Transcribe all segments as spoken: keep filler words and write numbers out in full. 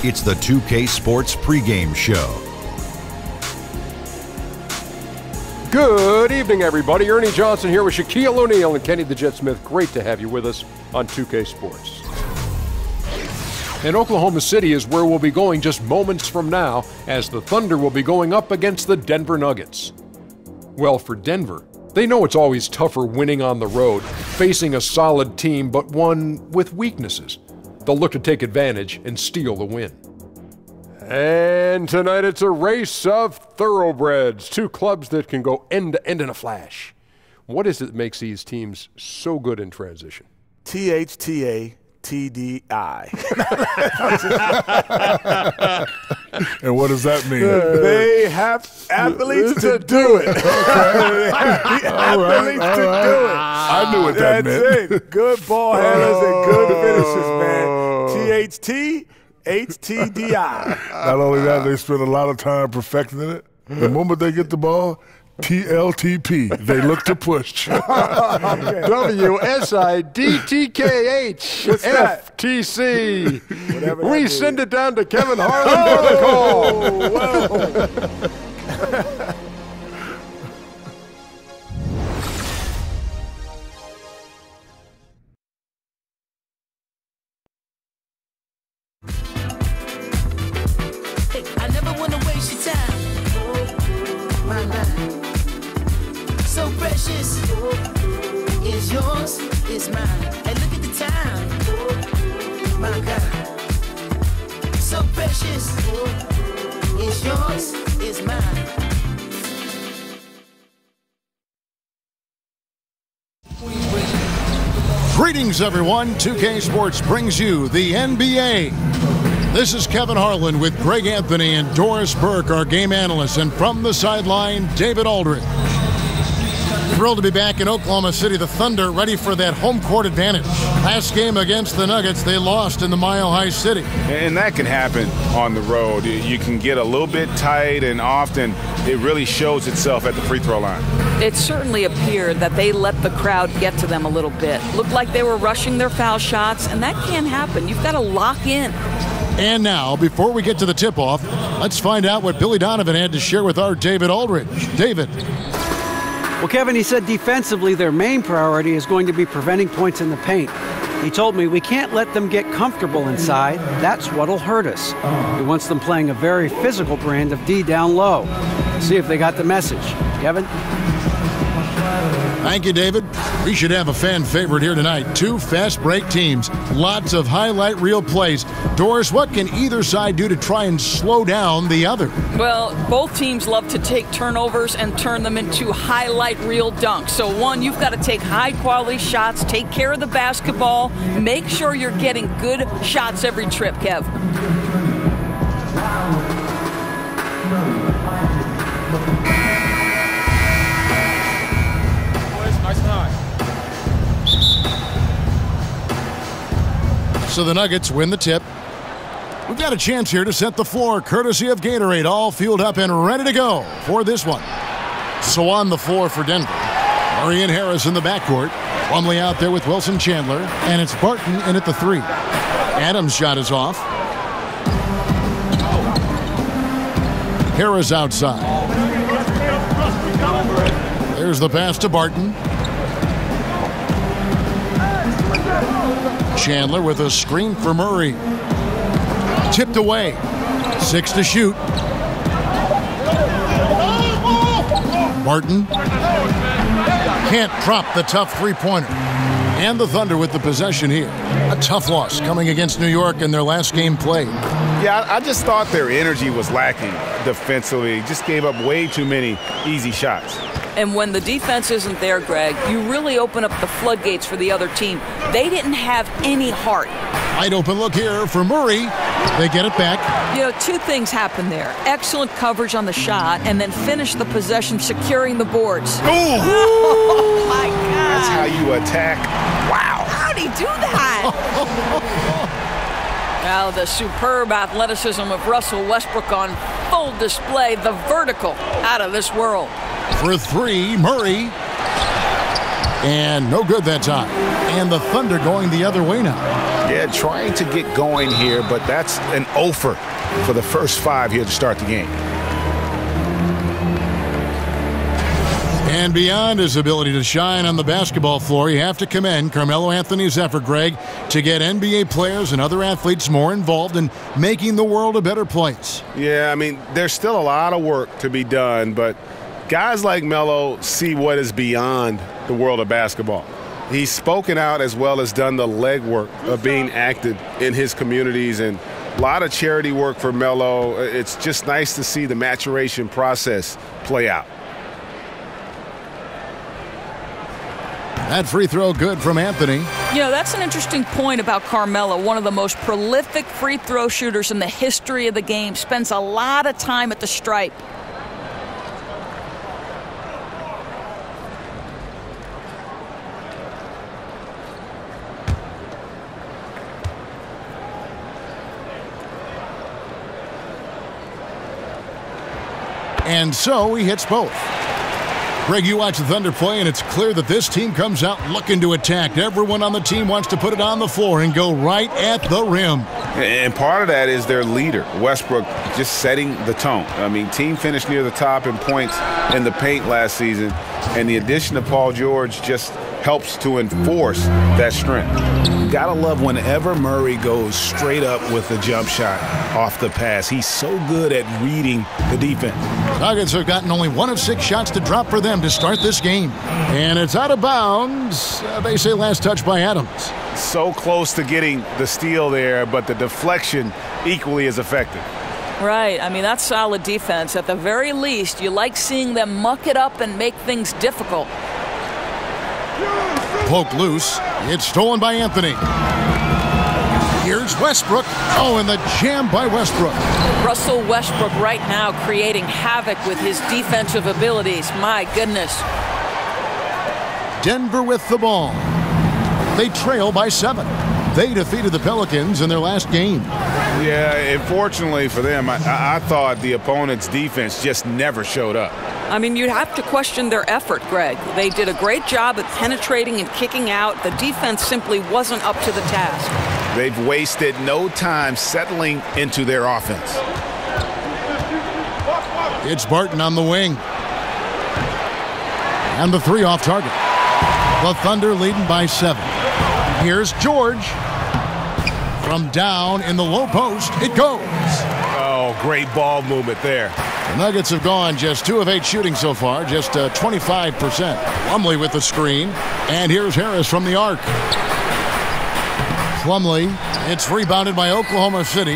It's the two K Sports pregame show. Good evening, everybody. Ernie Johnson here with Shaquille O'Neal and Kenny the Jet Smith. Great to have you with us on two K Sports. And Oklahoma City is where we'll be going just moments from now, as the Thunder will be going up against the Denver Nuggets. Well, for Denver, they know it's always tougher winning on the road, facing a solid team, but one with weaknesses. They'll look to take advantage and steal the win. And tonight it's a race of thoroughbreds, two clubs that can go end to end in a flash. What is it that makes these teams so good in transition? T H T A T D I. And what does that mean? They have athletes to do it. They have the athletes right, to right. do it. I knew what that That's meant. it. Good ball handlers and good finishes, man. T H T H T D I. Not only that, they spend a lot of time perfecting it. The moment they get the ball, T L T P, they look to push. W S I D T K H F T C. We send it down to Kevin Harlan for the call. Whoa. I never wanna waste your time. My life, so precious. Is yours, is mine. And look at the time. My God, so precious. Is yours, is mine. Greetings, everyone. two K Sports brings you the N B A. This is Kevin Harlan with Greg Anthony and Doris Burke, our game analyst, and from the sideline, David Aldridge. Thrilled to be back in Oklahoma City. The Thunder ready for that home court advantage. Last game against the Nuggets, they lost in the Mile High City. And that can happen on the road. You can get a little bit tight, and often it really shows itself at the free throw line. It certainly appeared that they let the crowd get to them a little bit. Looked like they were rushing their foul shots, and that can't happen. You've got to lock in. And now, before we get to the tip-off, let's find out what Billy Donovan had to share with our David Aldridge. David. Well, Kevin, he said defensively their main priority is going to be preventing points in the paint. He told me we can't let them get comfortable inside. That's what'll hurt us. He wants them playing a very physical brand of D down low. See if they got the message. Kevin? Thank you, David. We should have a fan favorite here tonight. Two fast break teams. Lots of highlight reel plays. Doris, what can either side do to try and slow down the other? Well, both teams love to take turnovers and turn them into highlight reel dunks. So, one, you've got to take high-quality shots, take care of the basketball, make sure you're getting good shots every trip, Kev. So the Nuggets win the tip. We've got a chance here to set the floor, courtesy of Gatorade, all fueled up and ready to go for this one. So on the floor for Denver, Murray and Harris in the backcourt. Plumlee out there with Wilson Chandler, and it's Barton in at the three. Adams' shot is off. Harris outside. There's the pass to Barton. Chandler with a screen for Murray. Tipped away. Six to shoot. Barton can't drop the tough three-pointer. And the Thunder with the possession here. A tough loss coming against New York in their last game played. Yeah, I just thought their energy was lacking defensively. Just gave up way too many easy shots. And when the defense isn't there, Greg, you really open up the floodgates for the other team. They didn't have any heart. Wide open look here for Murray. They get it back. You know, two things happen there. Excellent coverage on the shot, and then finish the possession securing the boards. Ooh. Oh, my God. That's how you attack. Wow. How'd he do that? Now the superb athleticism of Russell Westbrook on full display. The vertical out of this world. For three, Murray. And no good that time. And the Thunder going the other way now. Yeah, trying to get going here, but that's an offer for the first five here to start the game. And beyond his ability to shine on the basketball floor, you have to commend Carmelo Anthony's effort, Greg, to get N B A players and other athletes more involved in making the world a better place. Yeah, I mean, there's still a lot of work to be done, but guys like Melo see what is beyond the world of basketball. He's spoken out as well as done the legwork of being active in his communities, and a lot of charity work for Melo. It's just nice to see the maturation process play out. That free throw good from Anthony. You know, that's an interesting point about Carmelo, one of the most prolific free throw shooters in the history of the game. Spends a lot of time at the stripe. And so he hits both. Greg, you watch the Thunder play, and it's clear that this team comes out looking to attack. Everyone on the team wants to put it on the floor and go right at the rim. And part of that is their leader, Westbrook, just setting the tone. I mean, team finished near the top in points in the paint last season, and the addition of Paul George just helps to enforce that strength. You gotta love whenever Murray goes straight up with a jump shot off the pass. He's so good at reading the defense. Nuggets have gotten only one of six shots to drop for them to start this game. And it's out of bounds. Uh, they say last touch by Adams. So close to getting the steal there, but the deflection equally as effective. Right. I mean, that's solid defense. At the very least, you like seeing them muck it up and make things difficult. Poke loose. It's stolen by Anthony. Here's Westbrook. Oh, and the jam by Westbrook. Russell Westbrook right now creating havoc with his defensive abilities. My goodness. Denver with the ball. They trail by seven. They defeated the Pelicans in their last game. Yeah, unfortunately for them, I, I thought the opponent's defense just never showed up. I mean, you'd have to question their effort, Greg. They did a great job at penetrating and kicking out. The defense simply wasn't up to the task. They've wasted no time settling into their offense. It's Barton on the wing. And the three off target. The Thunder leading by seven. Here's George. From down in the low post, it goes. Oh, great ball movement there. The Nuggets have gone just two of eight shooting so far, just uh, twenty-five percent. Plumlee with the screen, and here's Harris from the arc. Plumlee, it's rebounded by Oklahoma City.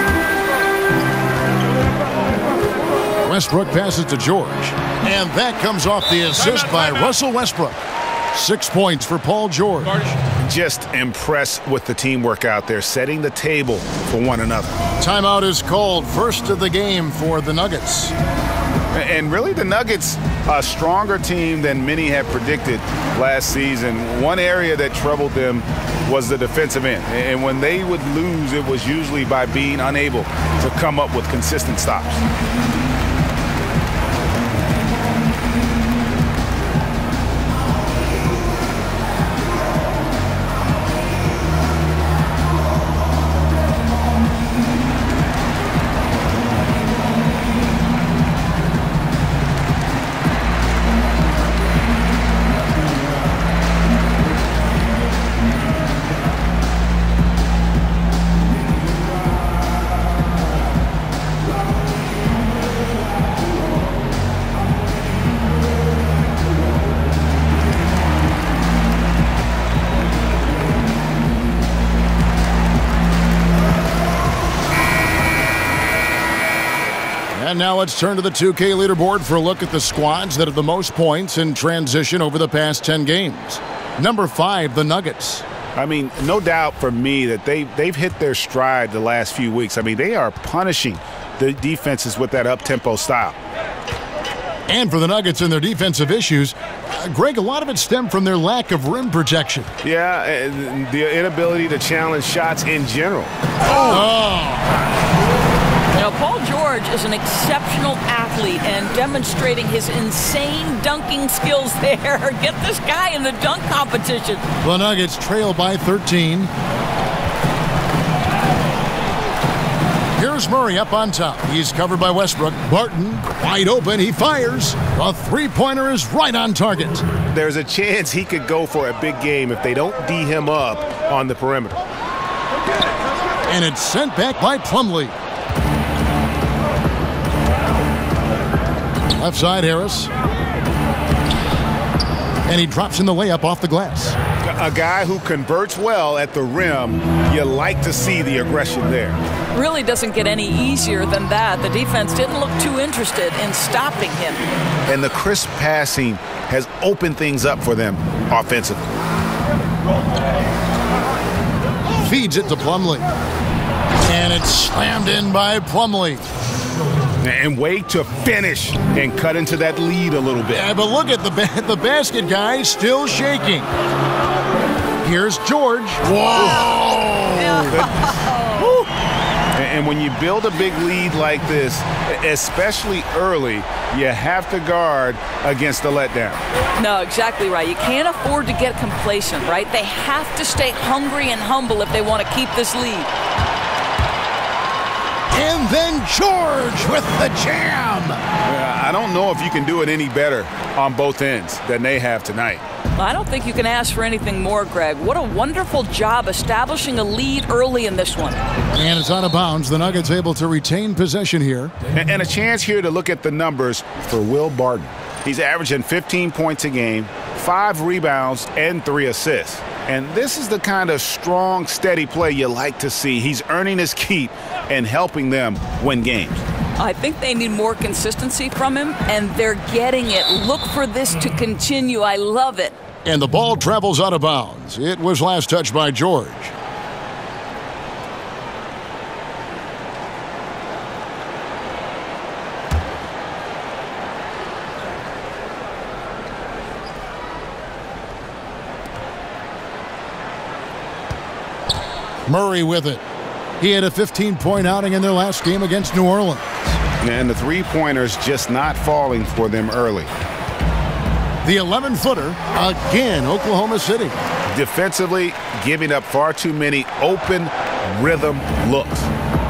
Westbrook passes to George, and that comes off the assist by Russell Westbrook. Six points for Paul George. Just impressed with the teamwork out there, setting the table for one another. Timeout is called. First of the game for the Nuggets. And really the Nuggets, a stronger team than many had predicted last season. One area that troubled them was the defensive end. And when they would lose, it was usually by being unable to come up with consistent stops. And now let's turn to the two K leaderboard for a look at the squads that have the most points in transition over the past ten games. Number five, the Nuggets. I mean, no doubt for me that they, they've hit their stride the last few weeks. I mean, they are punishing the defenses with that up-tempo style. And for the Nuggets and their defensive issues, uh, Greg, a lot of it stemmed from their lack of rim protection. Yeah, and the inability to challenge shots in general. Oh! You know, Paul George is an exceptional athlete and demonstrating his insane dunking skills there. Get this guy in the dunk competition. The Nuggets trail by thirteen. Here's Murray up on top. He's covered by Westbrook. Barton, wide open. He fires. A three-pointer is right on target. There's a chance he could go for a big game if they don't D him up on the perimeter. And it's sent back by Plumlee. Left side, Harris. And he drops in the layup off the glass. A guy who converts well at the rim, you like to see the aggression there. Really doesn't get any easier than that. The defense didn't look too interested in stopping him. And the crisp passing has opened things up for them offensively. Feeds it to Plumlee. And it's slammed in by Plumlee. And wait to finish and cut into that lead a little bit. Yeah, but look at the ba the basket guy still shaking. Here's George. Whoa! And when you build a big lead like this, especially early, you have to guard against the letdown. No, exactly right. You can't afford to get complacent, right? They have to stay hungry and humble if they want to keep this lead. And then George with the jam. Uh, I don't know if you can do it any better on both ends than they have tonight. Well, I don't think you can ask for anything more, Greg. What a wonderful job establishing a lead early in this one. And it's out of bounds. The Nuggets able to retain possession here. And, and a chance here to look at the numbers for Will Barton. He's averaging fifteen points a game, five rebounds, and three assists. And this is the kind of strong, steady play you like to see. He's earning his keep and helping them win games. I think they need more consistency from him, and they're getting it. Look for this to continue. I love it. And the ball travels out of bounds. It was last touched by George. Murray with it. He had a fifteen-point outing in their last game against New Orleans. And the three-pointers just not falling for them early. The eleven-footer, again, Oklahoma City. Defensively, giving up far too many open rhythm looks.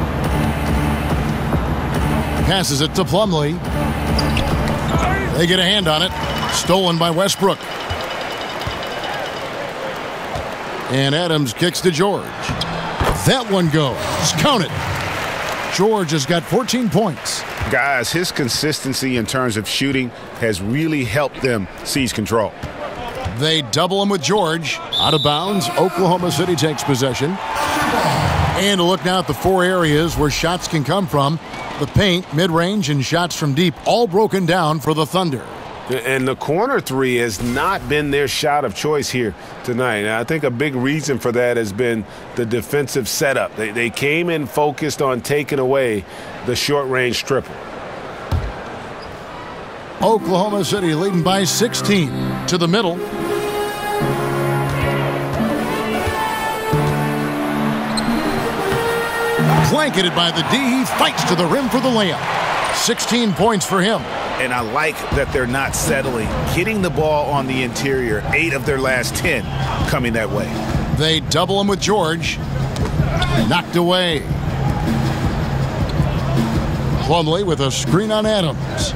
Passes it to Plumlee. They get a hand on it. Stolen by Westbrook. And Adams kicks to George. That one goes. Count it. George has got fourteen points. Guys, his consistency in terms of shooting has really helped them seize control. They double him with George. Out of bounds. Oklahoma City takes possession. And a look now at the four areas where shots can come from. The paint, mid-range, and shots from deep, all broken down for the Thunder. And the corner three has not been their shot of choice here tonight. And I think a big reason for that has been the defensive setup. They, they came in focused on taking away the short-range triple. Oklahoma City leading by sixteen to the middle. Blanketed by the D. He fights to the rim for the layup. sixteen points for him. And I like that they're not settling, hitting the ball on the interior. Eight of their last ten coming that way. They double him with George. Knocked away. Plumlee with a screen on Adams.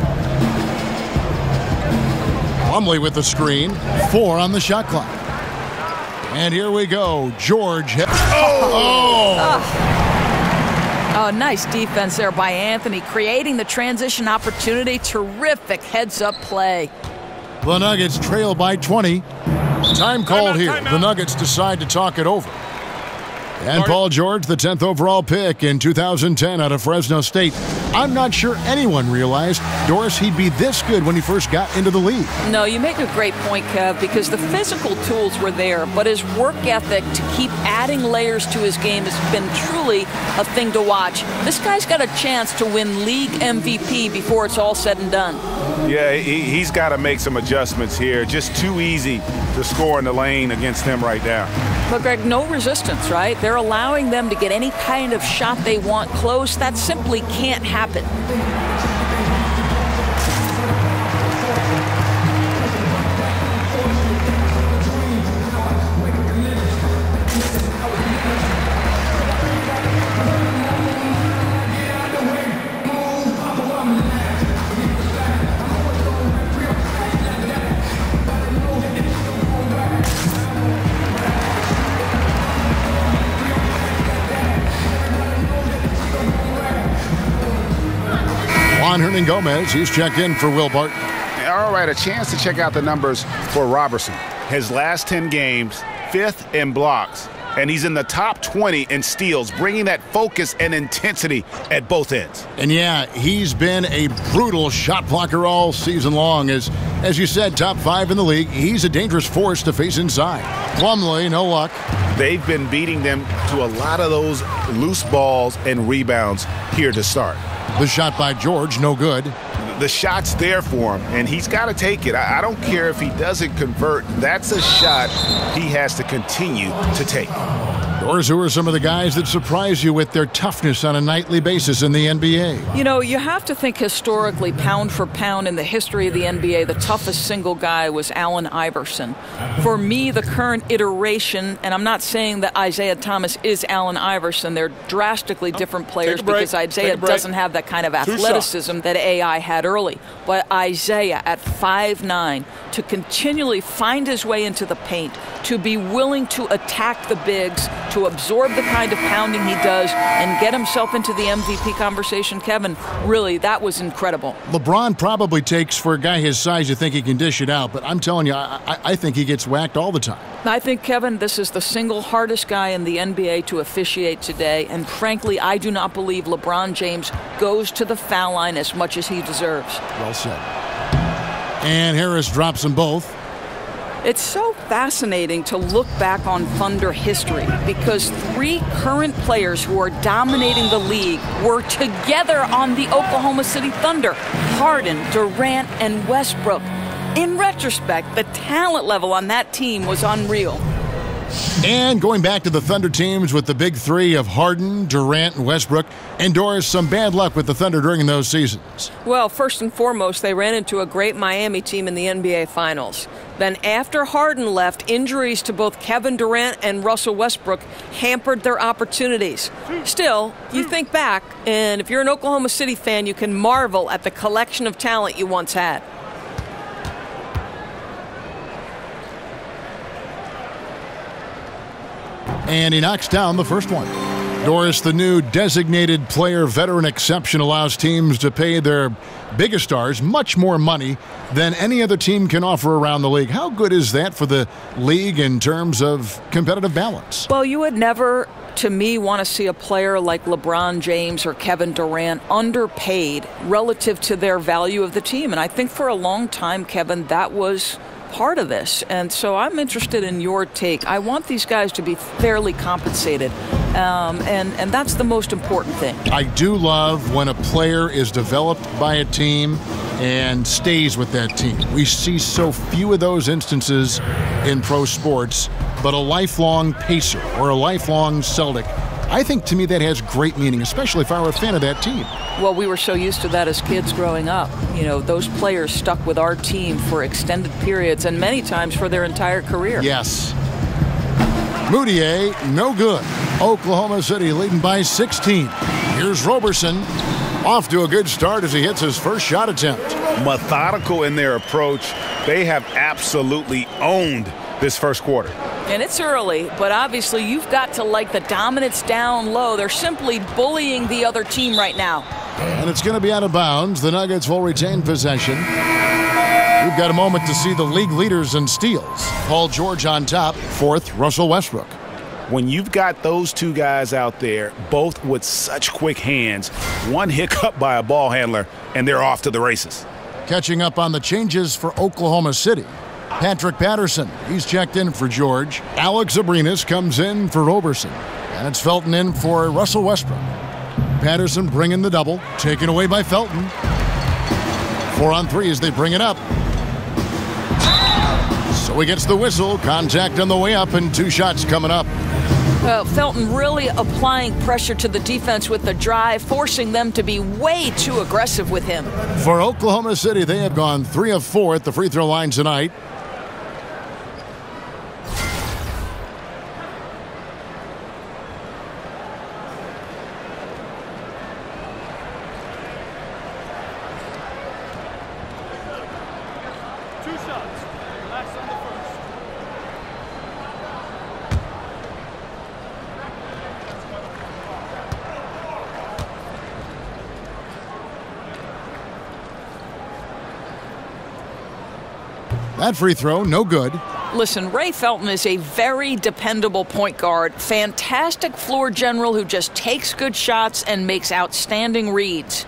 Plumlee with the screen. Four on the shot clock. And here we go. George. Oh! oh. Oh, nice defense there by Anthony, creating the transition opportunity. Terrific heads-up play. The Nuggets trail by twenty. Time called here. The Nuggets decide to talk it over. And Paul George, the tenth overall pick in two thousand ten out of Fresno State. I'm not sure anyone realized, Doris, he'd be this good when he first got into the league. No, you make a great point, Kev, because the physical tools were there, but his work ethic to keep adding layers to his game has been truly a thing to watch. This guy's got a chance to win league M V P before it's all said and done. Yeah, he, he's got to make some adjustments here. Just too easy to score in the lane against him right now. But, Greg, no resistance, right? They're allowing them to get any kind of shot they want close. That simply can't happen. Juan Hernan-Gomez, he's checked in for Will Barton. All right, a chance to check out the numbers for Robertson. His last ten games, fifth in blocks, and he's in the top twenty in steals, bringing that focus and intensity at both ends. And yeah, he's been a brutal shot blocker all season long. As, as you said, top five in the league. He's a dangerous force to face inside. Plumlee, no luck. They've been beating them to a lot of those loose balls and rebounds here to start. The shot by George, no good. The shot's there for him, and he's got to take it. I, I don't care if he doesn't convert. That's a shot he has to continue to take. Doris, who are some of the guys that surprise you with their toughness on a nightly basis in the N B A? You know, you have to think historically, pound for pound in the history of the N B A, the toughest single guy was Allen Iverson. For me, the current iteration, and I'm not saying that Isaiah Thomas is Allen Iverson. They're drastically different players because Isaiah doesn't have that kind of athleticism that A I had early. But Isaiah at five nine, to continually find his way into the paint, to be willing to attack the bigs, to absorb the kind of pounding he does and get himself into the M V P conversation, Kevin, really, that was incredible. LeBron probably takes, for a guy his size, you think he can dish it out, but I'm telling you, I, I think he gets whacked all the time. I think, Kevin, this is the single hardest guy in the N B A to officiate today, and frankly, I do not believe LeBron James goes to the foul line as much as he deserves. Well said. And Harris drops them both. It's so fascinating to look back on Thunder history because three current players who are dominating the league were together on the Oklahoma City Thunder: Harden, Durant, and Westbrook. In retrospect, the talent level on that team was unreal. And going back to the Thunder teams with the big three of Harden, Durant, and Westbrook, and Doris, some bad luck with the Thunder during those seasons. Well, first and foremost, they ran into a great Miami team in the N B A Finals. Then after Harden left, injuries to both Kevin Durant and Russell Westbrook hampered their opportunities. Still, you think back, and if you're an Oklahoma City fan, you can marvel at the collection of talent you once had. And he knocks down the first one. Doris, the new designated player veteran exception allows teams to pay their biggest stars much more money than any other team can offer around the league. How good is that for the league in terms of competitive balance? Well, you would never, to me, want to see a player like LeBron James or Kevin Durant underpaid relative to their value of the team. And I think for a long time, Kevin, that was part of this. And so I'm interested in your take. I want these guys to be fairly compensated. Um, and, and that's the most important thing. I do love when a player is developed by a team and stays with that team. We see so few of those instances in pro sports, but a lifelong Pacer or a lifelong Celtic, I think to me that has great meaning, especially if I were a fan of that team. Well, we were so used to that as kids growing up. You know, those players stuck with our team for extended periods and many times for their entire career. Yes. Moutier, no good. Oklahoma City leading by sixteen. Here's Roberson. Off to a good start as he hits his first shot attempt. Methodical in their approach. They have absolutely owned this first quarter. And it's early, but obviously you've got to like the dominance down low. They're simply bullying the other team right now. And it's going to be out of bounds. The Nuggets will retain possession. We've got a moment to see the league leaders in steals. Paul George on top. Fourth, Russell Westbrook. When you've got those two guys out there, both with such quick hands, one hiccup by a ball handler, and they're off to the races. Catching up on the changes for Oklahoma City. Patrick Patterson, he's checked in for George. Alex Abrinas comes in for Roberson. And it's Felton in for Russell Westbrook. Patterson bringing the double, taken away by Felton. Four on three as they bring it up. So he gets the whistle, contact on the way up, and two shots coming up. Well, Felton really applying pressure to the defense with the drive, forcing them to be way too aggressive with him. For Oklahoma City, they have gone three of four at the free throw line tonight. That free throw, no good. Listen, Ray Felton is a very dependable point guard, fantastic floor general who just takes good shots and makes outstanding reads.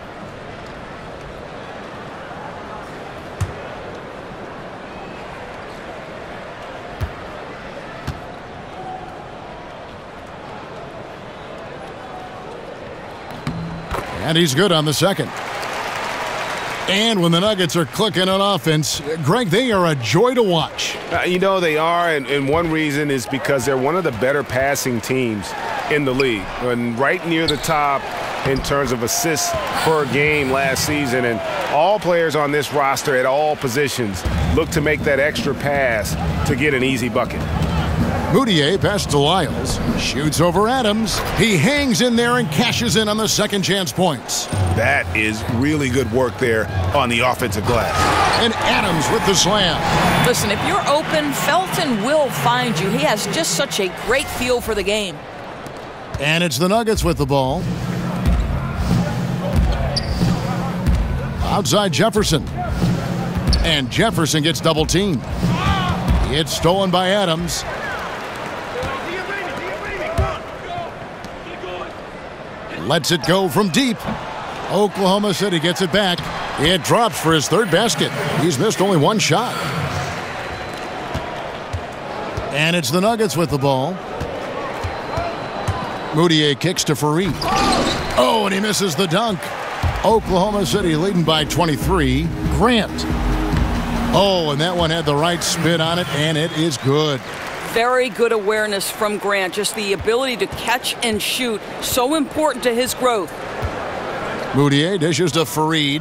And he's good on the second. And when the Nuggets are clicking on offense, Greg, they are a joy to watch. Uh, you know, they are, and, and one reason is because they're one of the better passing teams in the league. And right near the top in terms of assists per game last season. And all players on this roster at all positions look to make that extra pass to get an easy bucket. Moutier passes to Lyles, shoots over Adams. He hangs in there and cashes in on the second chance points. That is really good work there on the offensive glass. And Adams with the slam. Listen, if you're open, Felton will find you. He has just such a great feel for the game. And it's the Nuggets with the ball. Outside Jefferson. And Jefferson gets double teamed. It's stolen by Adams. Lets it go from deep. Oklahoma City gets it back. It drops for his third basket. He's missed only one shot. And it's the Nuggets with the ball. Moutier kicks to Fareed. Oh, and he misses the dunk. Oklahoma City leading by twenty-three. Grant. Oh, and that one had the right spin on it, and it is good. Very good awareness from Grant. Just the ability to catch and shoot. So important to his growth. Moutier dishes to Fareed.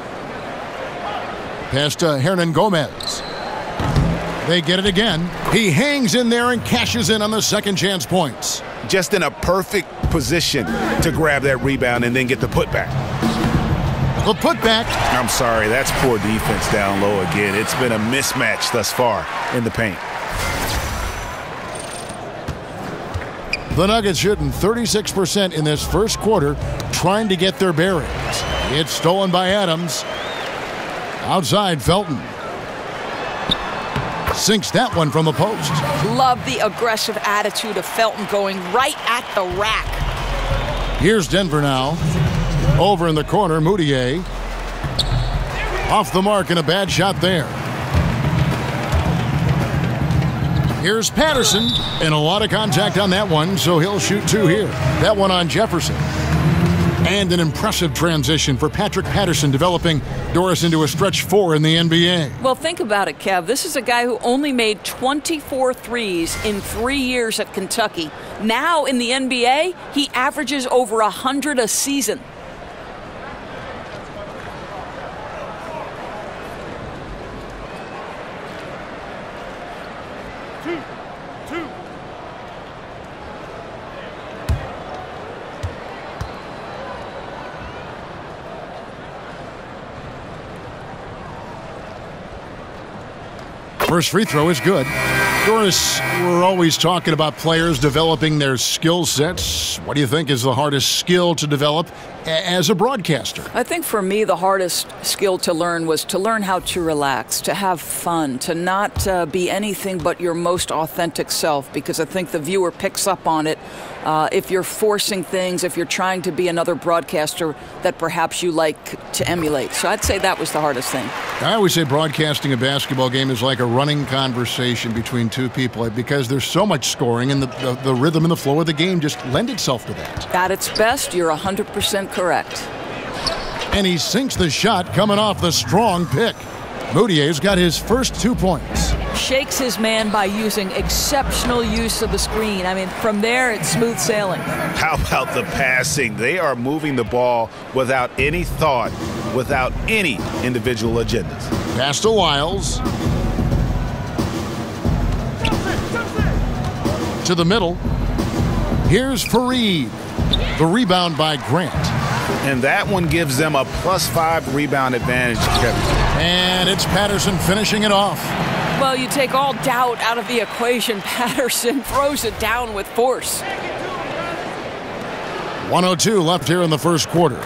Pass to Hernan Gomez. They get it again. He hangs in there and cashes in on the second chance points. Just in a perfect position to grab that rebound and then get the putback. The putback. I'm sorry, that's poor defense down low again. It's been a mismatch thus far in the paint. The Nuggets shooting thirty-six percent in this first quarter, trying to get their bearings. It's stolen by Adams. Outside, Felton. Sinks that one from the post. Love the aggressive attitude of Felton going right at the rack. Here's Denver now. Over in the corner, Moutier. Off the mark and a bad shot there. Here's Patterson, and a lot of contact on that one, so he'll shoot two here. That one on Jefferson. And an impressive transition for Patrick Patterson, developing Doris into a stretch four in the N B A. Well, think about it, Kev. This is a guy who only made twenty-four threes in three years at Kentucky. Now in the N B A, he averages over one hundred a season. First free throw is good. Doris, we're always talking about players developing their skill sets. What do you think is the hardest skill to develop as a broadcaster? I think for me, the hardest skill to learn was to learn how to relax, to have fun, to not uh, be anything but your most authentic self, because I think the viewer picks up on it. Uh, if you're forcing things, if you're trying to be another broadcaster that perhaps you like to emulate. So I'd say that was the hardest thing. I always say broadcasting a basketball game is like a running conversation between two people because there's so much scoring, and the, the, the rhythm and the flow of the game just lend itself to that. At its best, you're one hundred percent correct. And he sinks the shot coming off the strong pick. Moutier's got his first two points. Shakes his man by using exceptional use of the screen. I mean, from there, it's smooth sailing. How about the passing? They are moving the ball without any thought, without any individual agendas. Pass to Lyles. To the middle. Here's Fareed. The rebound by Grant. And that one gives them a plus five rebound advantage, Kevin. And it's Patterson finishing it off. Well, you take all doubt out of the equation. Patterson throws it down with force. one oh two left here in the first quarter.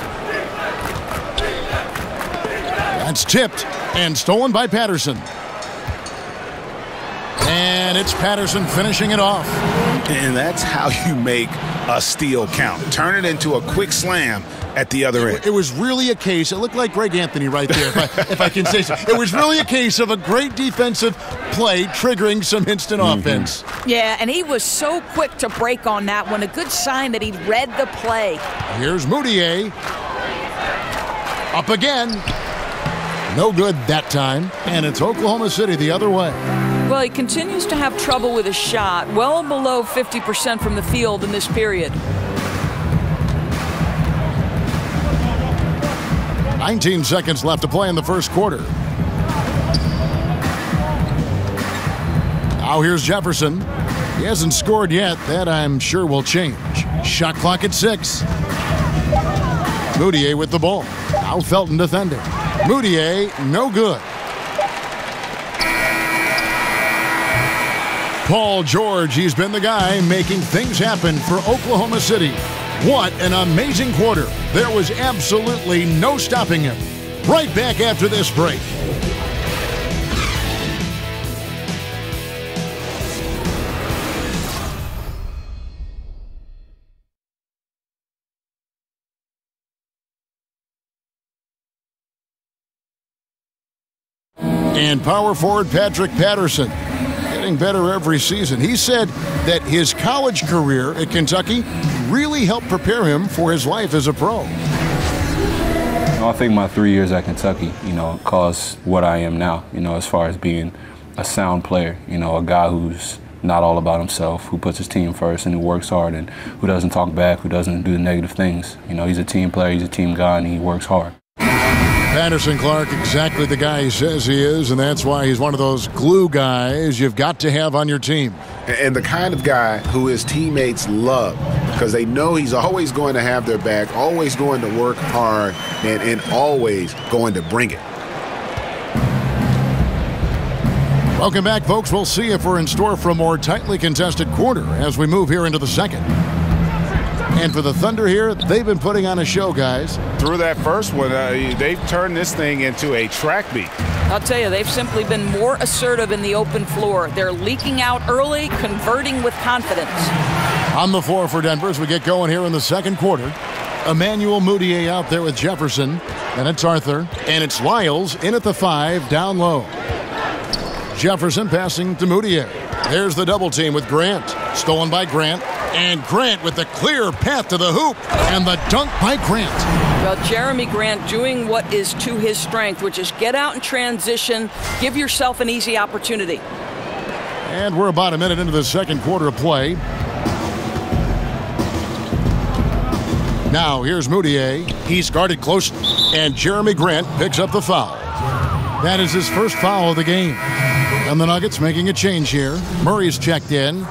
That's tipped and stolen by Patterson. And it's Patterson finishing it off. And that's how you make a steal count. Turn it into a quick slam at the other end. It was really a case, it looked like Greg Anthony right there, if I, if I can say so. It was really a case of a great defensive play triggering some instant mm-hmm. offense. Yeah, and he was so quick to break on that one. A good sign that he read the play. Here's Moutier. Up again. No good that time. And it's Oklahoma City the other way. Well, he continues to have trouble with his shot, well below fifty percent from the field in this period. nineteen seconds left to play in the first quarter. Now here's Jefferson. He hasn't scored yet. That I'm sure will change. Shot clock at six. Moutier with the ball. Now Felton defending. Moutier, no good. Paul George, he's been the guy making things happen for Oklahoma City. What an amazing quarter. There was absolutely no stopping him. Right back after this break. And power forward Patrick Patterson, getting better every season. He said that his college career at Kentucky really helped prepare him for his life as a pro. I think my three years at Kentucky, you know, caused what I am now, you know, as far as being a sound player, you know, a guy who's not all about himself, who puts his team first and who works hard and who doesn't talk back, who doesn't do the negative things. You know, he's a team player, he's a team guy, and he works hard. Patterson Clark, exactly the guy he says he is, and that's why he's one of those glue guys you've got to have on your team. And the kind of guy who his teammates love because they know he's always going to have their back, always going to work hard, and, and always going to bring it. Welcome back, folks. We'll see if we're in store for a more tightly contested quarter as we move here into the second. And for the Thunder here, they've been putting on a show, guys. Through that first one, uh, they've turned this thing into a track meet. I'll tell you, they've simply been more assertive in the open floor. They're leaking out early, converting with confidence. On the floor for Denver as we get going here in the second quarter. Emmanuel Moutier out there with Jefferson. And it's Arthur. And it's Lyles in at the five, down low. Jefferson passing to Moutier. There's the double team with Grant. Stolen by Grant. And Grant with the clear path to the hoop. And the dunk by Grant. Well, Jeremy Grant doing what is to his strength, which is get out and transition, give yourself an easy opportunity. And we're about a minute into the second quarter of play. Now here's Moutier. He's guarded close, and Jeremy Grant picks up the foul. That is his first foul of the game. And the Nuggets making a change here. Murray's checked in.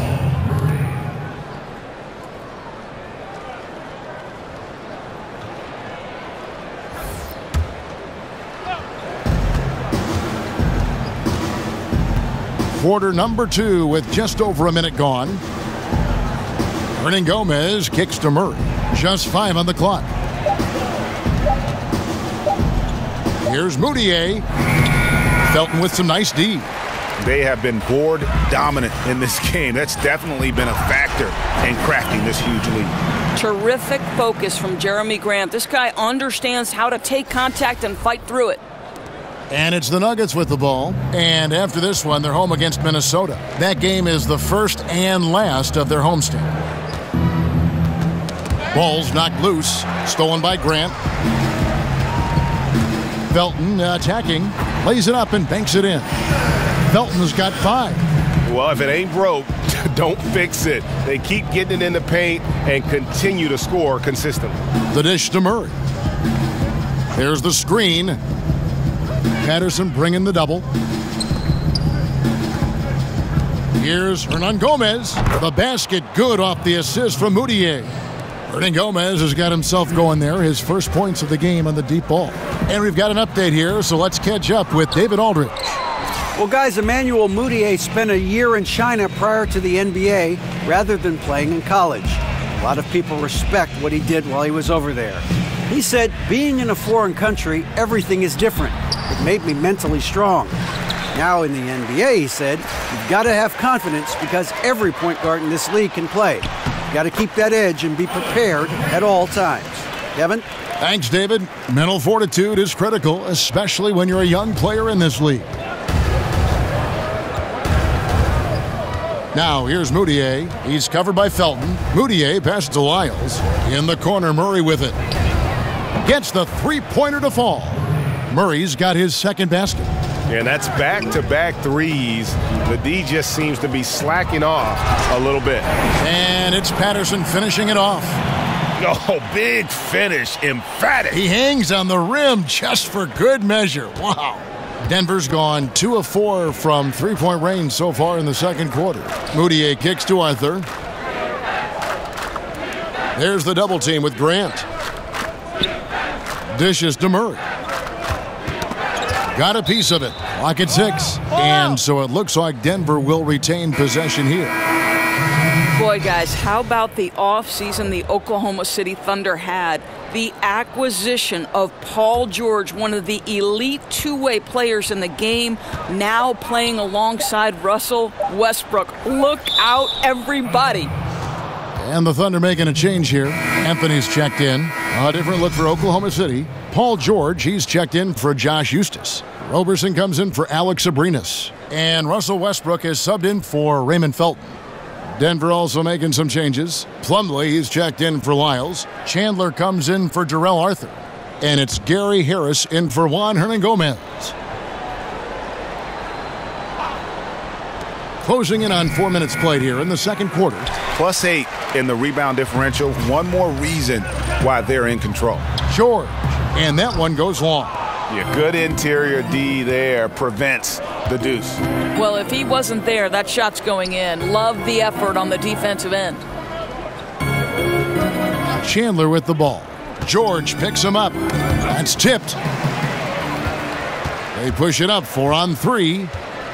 Quarter number two with just over a minute gone. Hernangomez kicks to Murray. Just five on the clock. Here's Moutier. Felton with some nice D. They have been board dominant in this game. That's definitely been a factor in cracking this huge lead. Terrific focus from Jeremy Grant. This guy understands how to take contact and fight through it. And it's the Nuggets with the ball. And after this one, they're home against Minnesota. That game is the first and last of their homestand. Ball's knocked loose. Stolen by Grant. Felton attacking. Lays it up and banks it in. Felton's got five. Well, if it ain't broke, don't fix it. They keep getting it in the paint and continue to score consistently. The dish to Murray. There's the screen. Patterson bringing the double. Here's Hernangomez. The basket good off the assist from Moutier. Hernangomez has got himself going there. His first points of the game on the deep ball. And we've got an update here, so let's catch up with David Aldridge. Well, guys, Emmanuel Moutier spent a year in China prior to the N B A rather than playing in college. A lot of people respect what he did while he was over there. He said, being in a foreign country, everything is different. It made me mentally strong. Now in the N B A, he said, you've got to have confidence because every point guard in this league can play. You've got to keep that edge and be prepared at all times. Kevin? Thanks, David. Mental fortitude is critical, especially when you're a young player in this league. Now, here's Moutier. He's covered by Felton. Moutier passes to Lyles. In the corner, Murray with it. Gets the three-pointer to fall. Murray's got his second basket. And that's back-to-back threes. The D just seems to be slacking off a little bit. And it's Patterson finishing it off. Oh, big finish. Emphatic. He hangs on the rim just for good measure. Wow. Denver's gone two of four from three-point range so far in the second quarter. Moutier kicks to Arthur. There's the double team with Grant. Dishes to Murray. Got a piece of it. Lock at six. And so it looks like Denver will retain possession here. Boy, guys, how about the offseason the Oklahoma City Thunder had? The acquisition of Paul George, one of the elite two-way players in the game, now playing alongside Russell Westbrook. Look out, everybody. And the Thunder making a change here. Anthony's checked in. A different look for Oklahoma City. Paul George, he's checked in for Josh Eustace. Roberson comes in for Alex Abrinas. And Russell Westbrook is subbed in for Raymond Felton. Denver also making some changes. Plumlee, he's checked in for Lyles. Chandler comes in for Jarrell Arthur. And it's Gary Harris in for Juan Hernangomez. Closing in on four minutes played here in the second quarter. Plus eight in the rebound differential. One more reason why they're in control. George. And that one goes long. Yeah, good interior D there prevents the deuce. Well, if he wasn't there, that shot's going in. Love the effort on the defensive end. Chandler with the ball. George picks him up. That's tipped. They push it up four on three.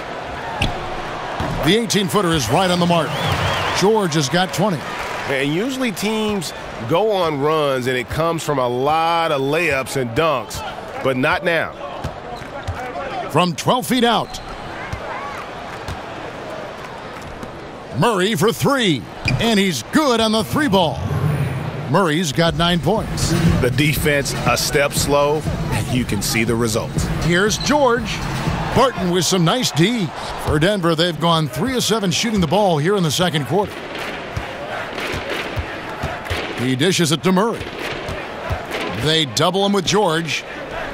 The eighteen-footer is right on the mark. George has got twenty. And usually teams go on runs and it comes from a lot of layups and dunks, but not now. From twelve feet out. Murray for three. And he's good on the three ball. Murray's got nine points. The defense a step slow, and you can see the results. Here's George. Barton with some nice D. For Denver, they've gone three of seven shooting the ball here in the second quarter. He dishes it to Murray. They double him with George.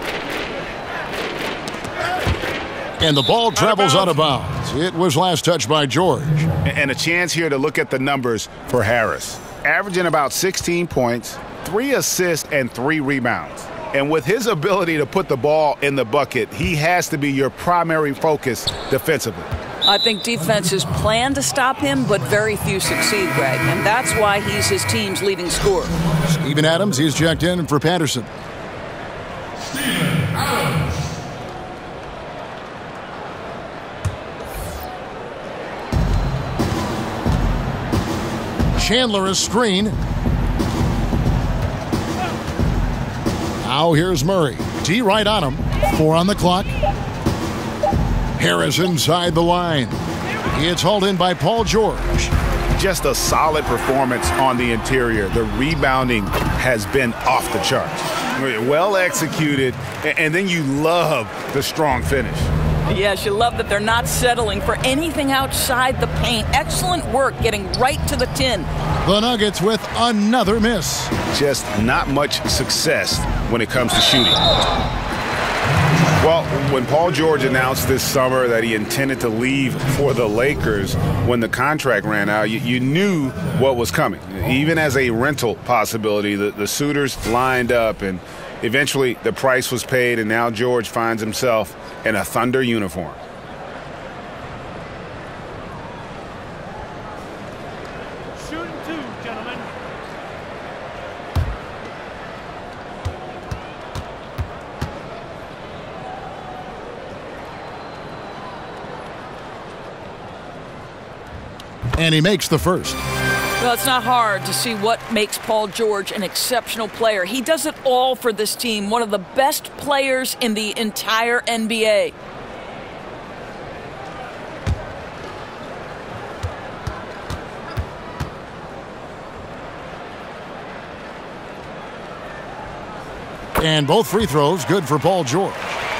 And the ball travels out of bounds. It was last touched by George. And a chance here to look at the numbers for Harris. Averaging about sixteen points, three assists, and three rebounds. And with his ability to put the ball in the bucket, he has to be your primary focus defensively. I think defenses plan to stop him, but very few succeed, Greg. And that's why he's his team's leading scorer. Steven Adams, he's checked in for Patterson. Chandler is screen. Now here's Murray. D right on him. Four on the clock. Harris inside the line. It's hauled in by Paul George. Just a solid performance on the interior. The rebounding has been off the charts. Well executed, and then you love the strong finish. Yes, you love that they're not settling for anything outside the paint. Excellent work getting right to the tin. The Nuggets with another miss. Just not much success when it comes to shooting. Well, when Paul George announced this summer that he intended to leave for the Lakers when the contract ran out, you, you knew what was coming. Even as a rental possibility, the, the suitors lined up, and eventually the price was paid, and now George finds himself in a Thunder uniform. Shooting two, gentlemen. And he makes the first. Well, it's not hard to see what makes Paul George an exceptional player. He does it all for this team, one of the best players in the entire N B A. And both free throws good for Paul George.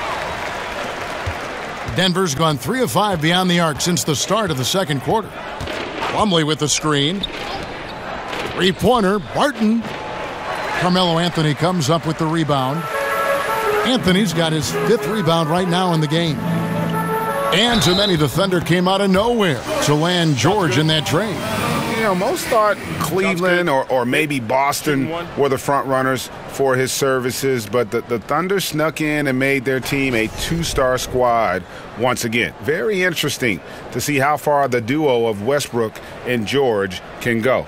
Denver's gone three of five beyond the arc since the start of the second quarter. Plumlee with the screen. Three-pointer, Barton. Carmelo Anthony comes up with the rebound. Anthony's got his fifth rebound right now in the game. And to many, the Thunder came out of nowhere to land George in that trade. You know, most thought Cleveland or, or maybe Boston were the front runners for his services, but the, the Thunder snuck in and made their team a two-star squad once again. Very interesting to see how far the duo of Westbrook and George can go.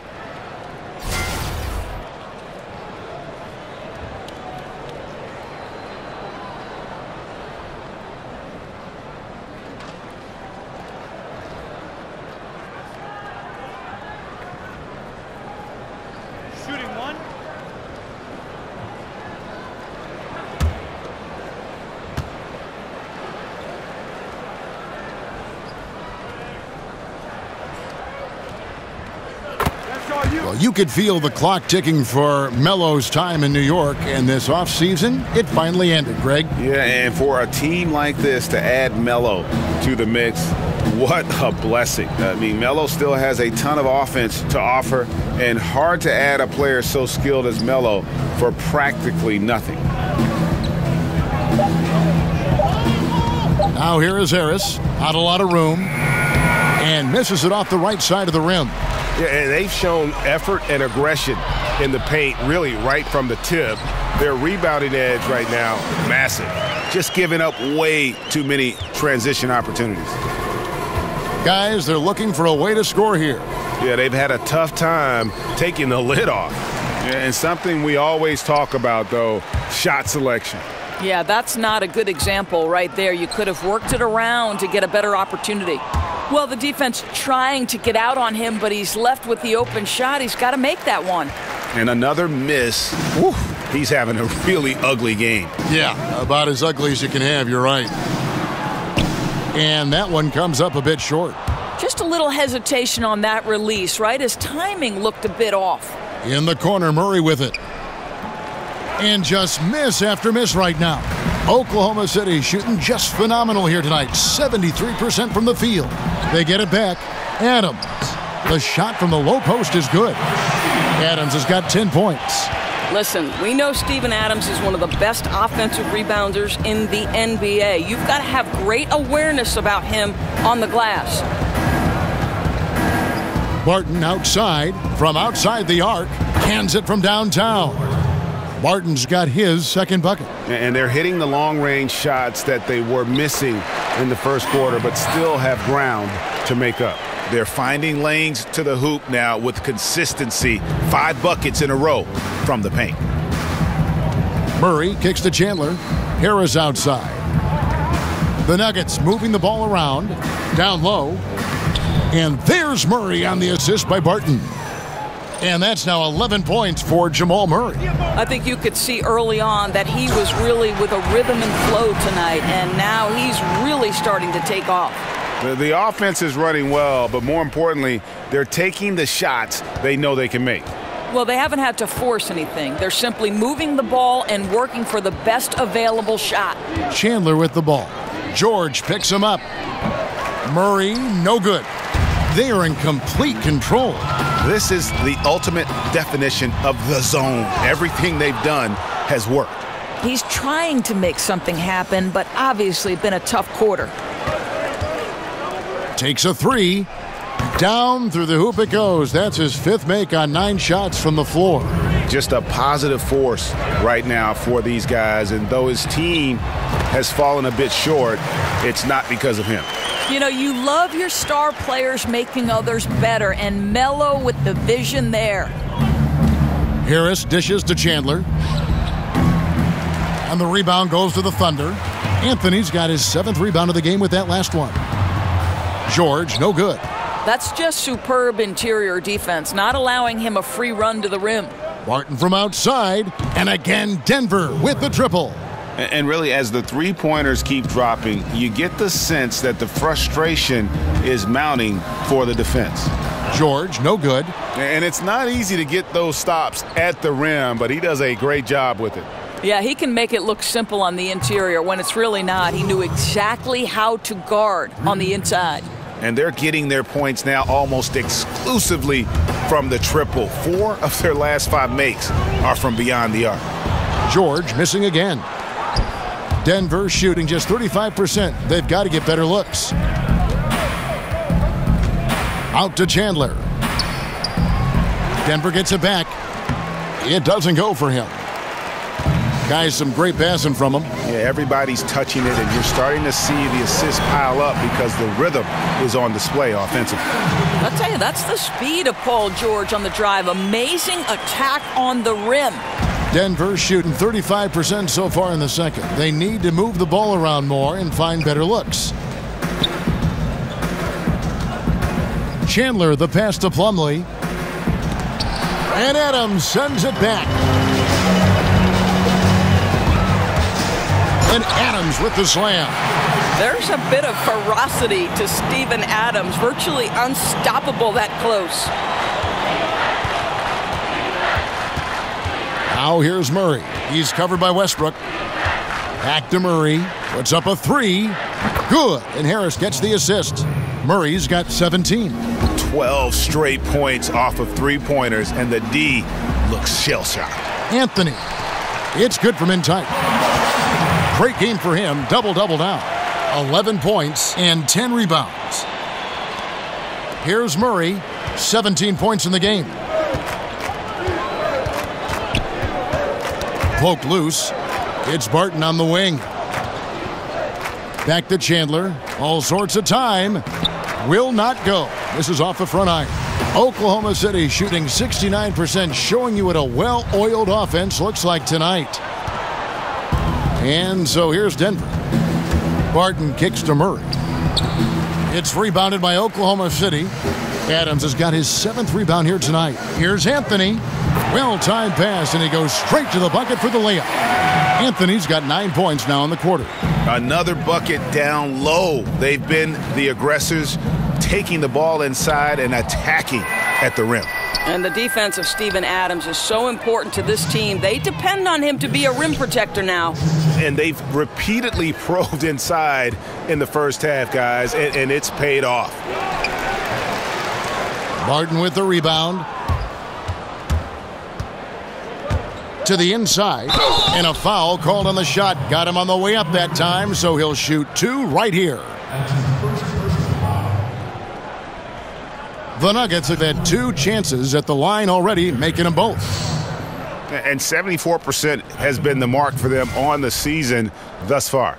Well, you could feel the clock ticking for Melo's time in New York, and this offseason, it finally ended, Greg. Yeah, and for a team like this to add Melo to the mix, what a blessing. I mean, Melo still has a ton of offense to offer, and hard to add a player so skilled as Melo for practically nothing. Now here is Harris, out a lot of room, and misses it off the right side of the rim. Yeah, and they've shown effort and aggression in the paint, really right from the tip. Their rebounding edge right now, massive. Just giving up way too many transition opportunities. Guys, they're looking for a way to score here. Yeah, they've had a tough time taking the lid off. Yeah, and something we always talk about, though, shot selection. Yeah, that's not a good example right there. You could have worked it around to get a better opportunity. Well, the defense trying to get out on him, but he's left with the open shot. He's got to make that one. And another miss. Whew, he's having a really ugly game. Yeah, about as ugly as you can have, you're right. And that one comes up a bit short. Just a little hesitation on that release, right? His timing looked a bit off. In the corner, Murray with it. And just miss after miss right now. Oklahoma City shooting just phenomenal here tonight. seventy-three percent from the field. They get it back. Adams. The shot from the low post is good. Adams has got ten points. Listen, we know Steven Adams is one of the best offensive rebounders in the N B A. You've got to have great awareness about him on the glass. Barton outside, from outside the arc, hands it from downtown. Barton's got his second bucket. And they're hitting the long-range shots that they were missing in the first quarter, but still have ground to make up. They're finding lanes to the hoop now with consistency. Five buckets in a row from the paint. Murray kicks to Chandler. Harris outside. The Nuggets moving the ball around. Down low. And there's Murray on the assist by Barton. And that's now eleven points for Jamal Murray. I think you could see early on that he was really with a rhythm and flow tonight, and now he's really starting to take off. The, the offense is running well, but more importantly, they're taking the shots they know they can make. Well, they haven't had to force anything. They're simply moving the ball and working for the best available shot. Chandler with the ball. George picks him up. Murray, no good. They are in complete control. This is the ultimate definition of the zone. Everything they've done has worked. He's trying to make something happen, but obviously been a tough quarter. Takes a three. Down through the hoop it goes. That's his fifth make on nine shots from the floor. Just a positive force right now for these guys. And though his team has fallen a bit short, it's not because of him. You know, you love your star players making others better, and Melo with the vision there. Harris dishes to Chandler. And the rebound goes to the Thunder. Anthony's got his seventh rebound of the game with that last one. George, no good. That's just superb interior defense, not allowing him a free run to the rim. Barton from outside, and again Denver with the triple. And really, as the three-pointers keep dropping, you get the sense that the frustration is mounting for the defense. George, no good. And it's not easy to get those stops at the rim, but he does a great job with it. Yeah, he can make it look simple on the interior when it's really not. He knew exactly how to guard on the inside. And they're getting their points now almost exclusively from the triple. Four of their last five makes are from beyond the arc. George missing again. Denver shooting just thirty-five percent. They've got to get better looks. Out to Chandler. Denver gets it back. It doesn't go for him. Guys, some great passing from him. Yeah, everybody's touching it, and you're starting to see the assists pile up because the rhythm is on display offensively. I'll tell you, that's the speed of Paul George on the drive. Amazing attack on the rim. Denver shooting thirty-five percent so far in the second. They need to move the ball around more and find better looks. Chandler, the pass to Plumlee. And Adams sends it back. And Adams with the slam. There's a bit of ferocity to Steven Adams. Virtually unstoppable that close. Now here's Murray. He's covered by Westbrook. Back to Murray. Puts up a three. Good. And Harris gets the assist. Murray's got seventeen. twelve straight points off of three-pointers, and the D looks shell-shocked. Anthony. It's good from in tight. Great game for him. Double-double now. eleven points and ten rebounds. Here's Murray. seventeen points in the game. Poked loose. It's Barton on the wing. Back to Chandler. All sorts of time. Will not go. This is off the front iron. Oklahoma City shooting sixty-nine percent, showing you what a well-oiled offense looks like tonight. And so here's Denver. Barton kicks to Murray. It's rebounded by Oklahoma City. Adams has got his seventh rebound here tonight. Here's Anthony. Well-timed pass, and he goes straight to the bucket for the layup. Anthony's got nine points now in the quarter. Another bucket down low. They've been the aggressors, taking the ball inside and attacking at the rim. And the defense of Steven Adams is so important to this team. They depend on him to be a rim protector now. And they've repeatedly probed inside in the first half, guys, and, and it's paid off. Barton with the rebound. To the inside, and a foul called on the shot. Got him on the way up that time, so he'll shoot two right here. The Nuggets have had two chances at the line already, making them both. And seventy-four percent has been the mark for them on the season thus far.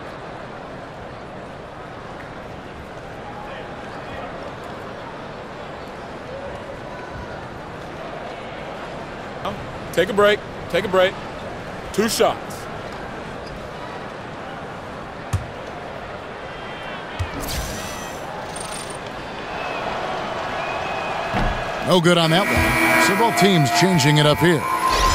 Take a break. Take a break. Two shots. No good on that one. So both teams changing it up here.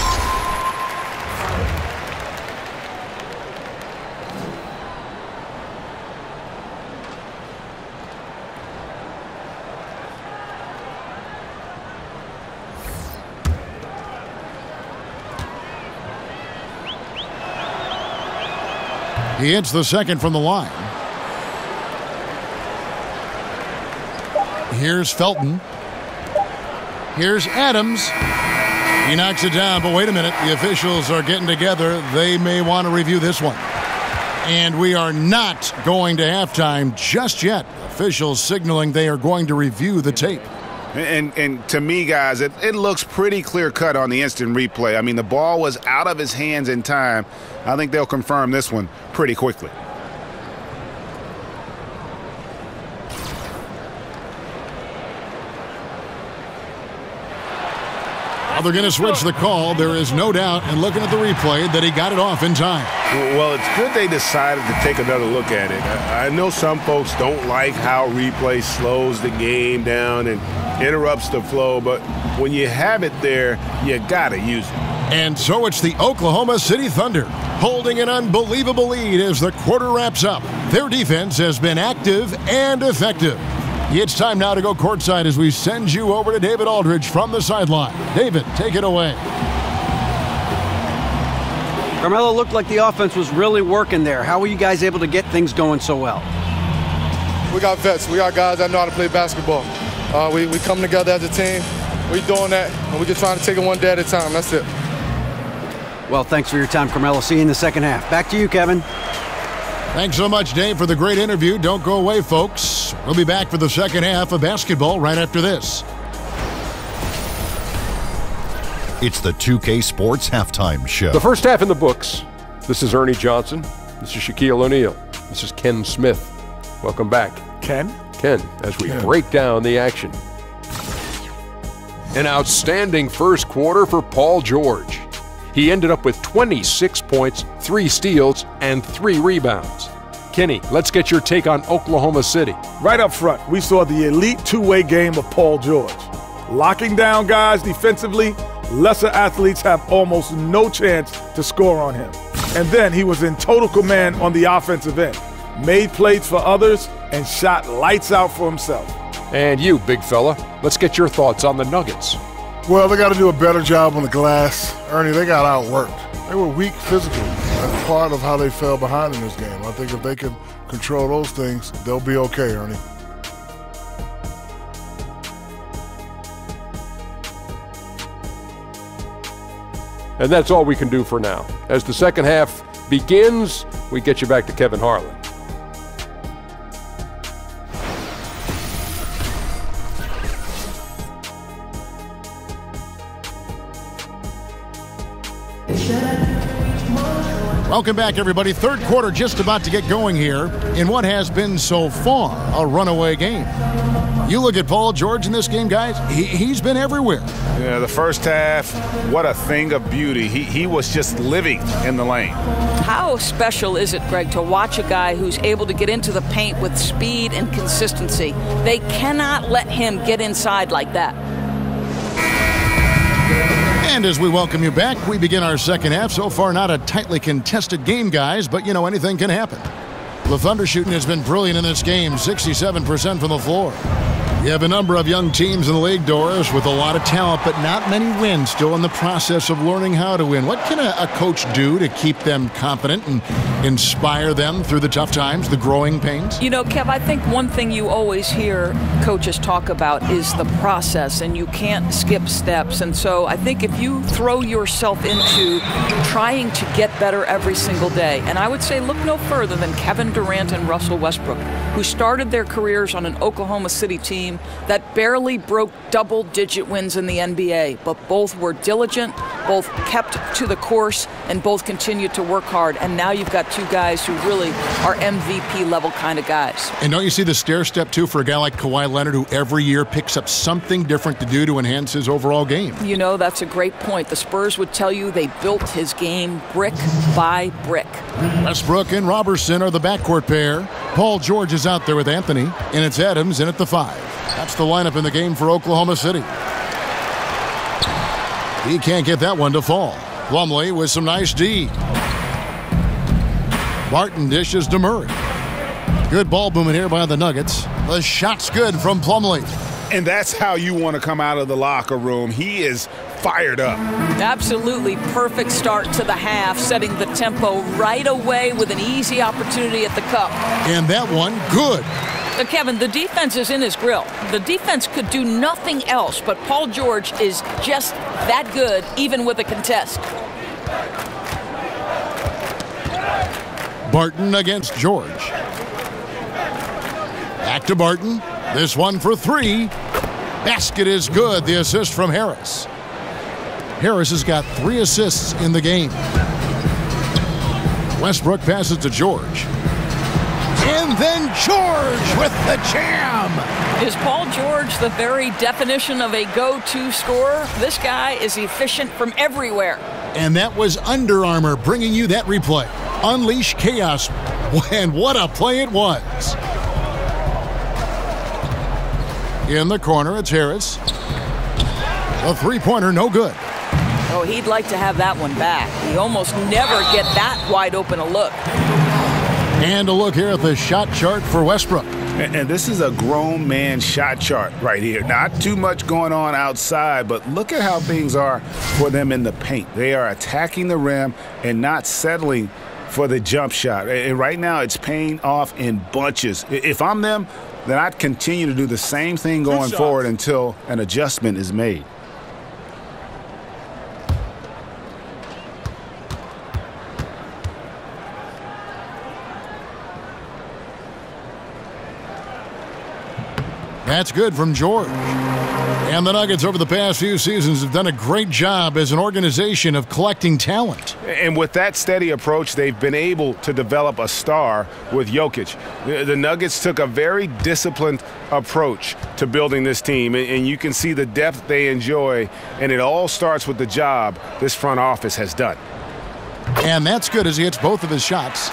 He hits the second from the line. Here's Felton. Here's Adams. He knocks it down, but wait a minute. The officials are getting together. They may want to review this one. And we are not going to halftime just yet. Officials signaling they are going to review the tape. And, and to me, guys, it, it looks pretty clear-cut on the instant replay. I mean, the ball was out of his hands in time. I think they'll confirm this one pretty quickly. Well, they're going to switch the call. There is no doubt, and looking at the replay, that he got it off in time. Well, it's good they decided to take another look at it. I know some folks don't like how replay slows the game down and interrupts the flow, but when you have it there, you got to use it. And so it's the Oklahoma City Thunder holding an unbelievable lead as the quarter wraps up. Their defense has been active and effective. It's time now to go courtside as we send you over to David Aldridge from the sideline. David, take it away. Carmelo, looked like the offense was really working there. How were you guys able to get things going so well? We got vets. We got guys that know how to play basketball. Uh, we, we come together as a team. We doing that, and we just trying to take it one day at a time. That's it. Well, thanks for your time, Carmelo. See you in the second half. Back to you, Kevin. Thanks so much, Dave, for the great interview. Don't go away, folks. We'll be back for the second half of basketball right after this. It's the two K Sports Halftime Show. The first half in the books. This is Ernie Johnson. This is Shaquille O'Neal. This is Ken Smith. Welcome back. Ken? Ken, as we Ken. break down the action. An outstanding first quarter for Paul George. He ended up with twenty-six points, three steals, and three rebounds. Kenny, let's get your take on Oklahoma City. Right up front, we saw the elite two-way game of Paul George. Locking down guys defensively, lesser athletes have almost no chance to score on him. And then he was in total command on the offensive end. Made plays for others and shot lights out for himself. And you, big fella, let's get your thoughts on the Nuggets. Well, they got to do a better job on the glass. Ernie, they got outworked. They were weak physically. That's part of how they fell behind in this game. I think if they can control those things, they'll be okay, Ernie. And that's all we can do for now. As the second half begins, we get you back to Kevin Harlan. Welcome back, everybody. Third quarter just about to get going here in what has been so far a runaway game. You look at Paul George in this game, guys, he, he's been everywhere. Yeah, the first half, what a thing of beauty. He, he was just living in the lane. How special is it, Greg, to watch a guy who's able to get into the paint with speed and consistency? They cannot let him get inside like that. And as we welcome you back, we begin our second half. So far, not a tightly contested game, guys, but, you know, anything can happen. The Thunder shooting has been brilliant in this game, sixty-seven percent from the floor. You have a number of young teams in the league, Doris, with a lot of talent, but not many wins, still in the process of learning how to win. What can a, a coach do to keep them confident and inspire them through the tough times, the growing pains? You know, Kev, I think one thing you always hear coaches talk about is the process, and you can't skip steps. And so I think if you throw yourself into trying to get better every single day, and I would say look no further than Kevin Durant and Russell Westbrook, who started their careers on an Oklahoma City team that barely broke double-digit wins in the N B A, but both were diligent, both kept to the course, and both continued to work hard. And now you've got two guys who really are M V P level kind of guys. And don't you see the stair step, too, for a guy like Kawhi Leonard, who every year picks up something different to do to enhance his overall game? You know, that's a great point. The Spurs would tell you they built his game brick by brick. Westbrook and Robertson are the backcourt pair. Paul George is out there with Anthony, and it's Adams in at the five. That's the lineup in the game for Oklahoma City. He can't get that one to fall. Plumlee with some nice D. Martin dishes to Murray. Good ball movement here by the Nuggets. The shot's good from Plumlee. And that's how you want to come out of the locker room. He is fired up. Absolutely perfect start to the half, setting the tempo right away with an easy opportunity at the cup. And that one, good. Uh, Kevin, the defense is in his grill. The defense could do nothing else, but Paul George is just that good, even with a contest. Barton against George. Back to Barton. This one for three. Basket is good. The assist from Harris. Harris has got three assists in the game. Westbrook passes to George. And then George with the jam. Is Paul George the very definition of a go-to scorer? This guy is efficient from everywhere. And that was Under Armour bringing you that replay. Unleash chaos. And what a play it was. In the corner, it's Harris. A three-pointer, no good. Oh, he'd like to have that one back. He almost never get that wide open a look. And a look here at the shot chart for Westbrook. And, and this is a grown man shot chart right here. Not too much going on outside, but look at how things are for them in the paint. They are attacking the rim and not settling for the jump shot. And right now it's paying off in bunches. If I'm them, then I'd continue to do the same thing going forward until an adjustment is made. That's good from George. And the Nuggets over the past few seasons have done a great job as an organization of collecting talent. And with that steady approach, they've been able to develop a star with Jokic. The Nuggets took a very disciplined approach to building this team, and you can see the depth they enjoy, and it all starts with the job this front office has done. And that's good as he hits both of his shots.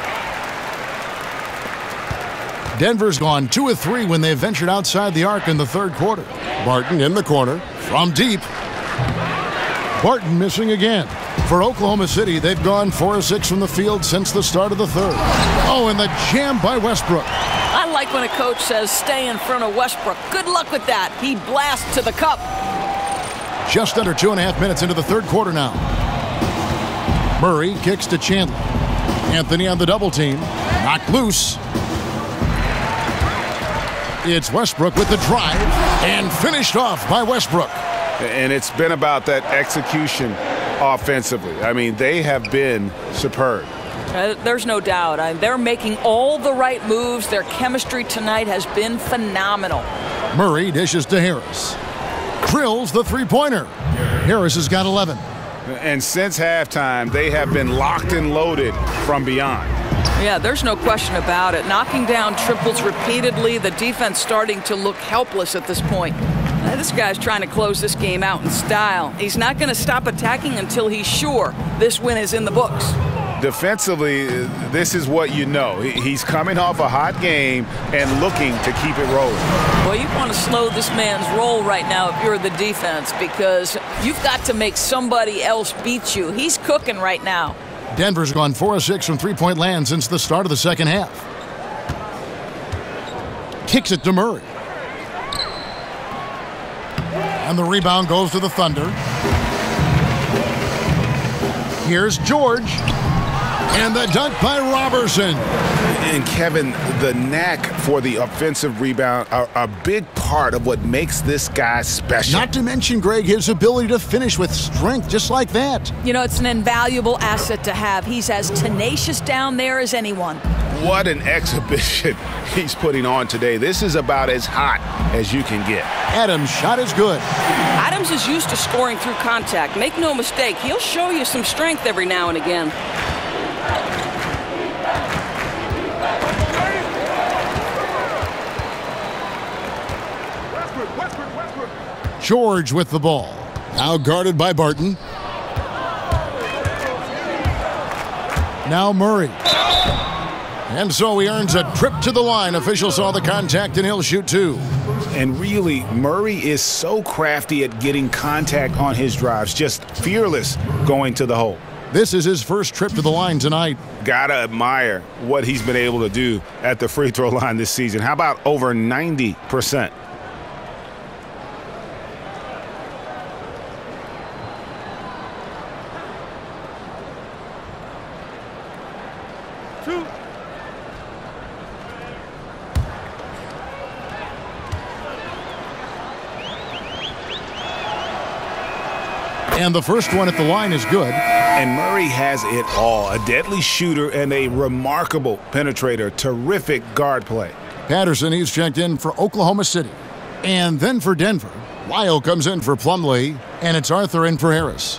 Denver's gone two of three when they ventured outside the arc in the third quarter. Barton in the corner from deep. Barton missing again. For Oklahoma City, they've gone four of six from the field since the start of the third. Oh, and the jam by Westbrook. I like when a coach says stay in front of Westbrook. Good luck with that. He blasts to the cup. Just under two and a half minutes into the third quarter now. Murray kicks to Chandler. Anthony on the double team. Knocked loose. It's Westbrook with the drive and finished off by Westbrook. And it's been about that execution offensively. I mean, they have been superb. Uh, there's no doubt. I, they're making all the right moves. Their chemistry tonight has been phenomenal. Murray dishes to Harris. Drills the three-pointer. Harris has got eleven. And since halftime, they have been locked and loaded from beyond. Yeah, there's no question about it. Knocking down triples repeatedly, the defense starting to look helpless at this point. Now, this guy's trying to close this game out in style. He's not going to stop attacking until he's sure this win is in the books. Defensively, this is what you know. He's coming off a hot game and looking to keep it rolling. Well, you want to slow this man's roll right now if you're the defense, because you've got to make somebody else beat you. He's cooking right now. Denver's gone four of six from three-point land since the start of the second half. Kicks it to Murray. And the rebound goes to the Thunder. Here's George. And the dunk by Robertson. And Kevin, the knack for the offensive rebound are a big part of what makes this guy special. Not to mention, Greg, his ability to finish with strength just like that. You know, it's an invaluable asset to have. He's as tenacious down there as anyone. What an exhibition he's putting on today. This is about as hot as you can get. Adams' shot is good. Adams is used to scoring through contact. Make no mistake, he'll show you some strength every now and again. George with the ball. Now guarded by Barton. Now Murray. And so he earns a trip to the line. Officials saw the contact and he'll shoot two. And really, Murray is so crafty at getting contact on his drives. Just fearless going to the hole. This is his first trip to the line tonight. Gotta admire what he's been able to do at the free throw line this season. How about over ninety percent? Two. And the first one at the line is good. And Murray has it all. A deadly shooter and a remarkable penetrator. Terrific guard play. Patterson, he's checked in for Oklahoma City. And then for Denver, Lyle comes in for Plumlee, and it's Arthur in for Harris.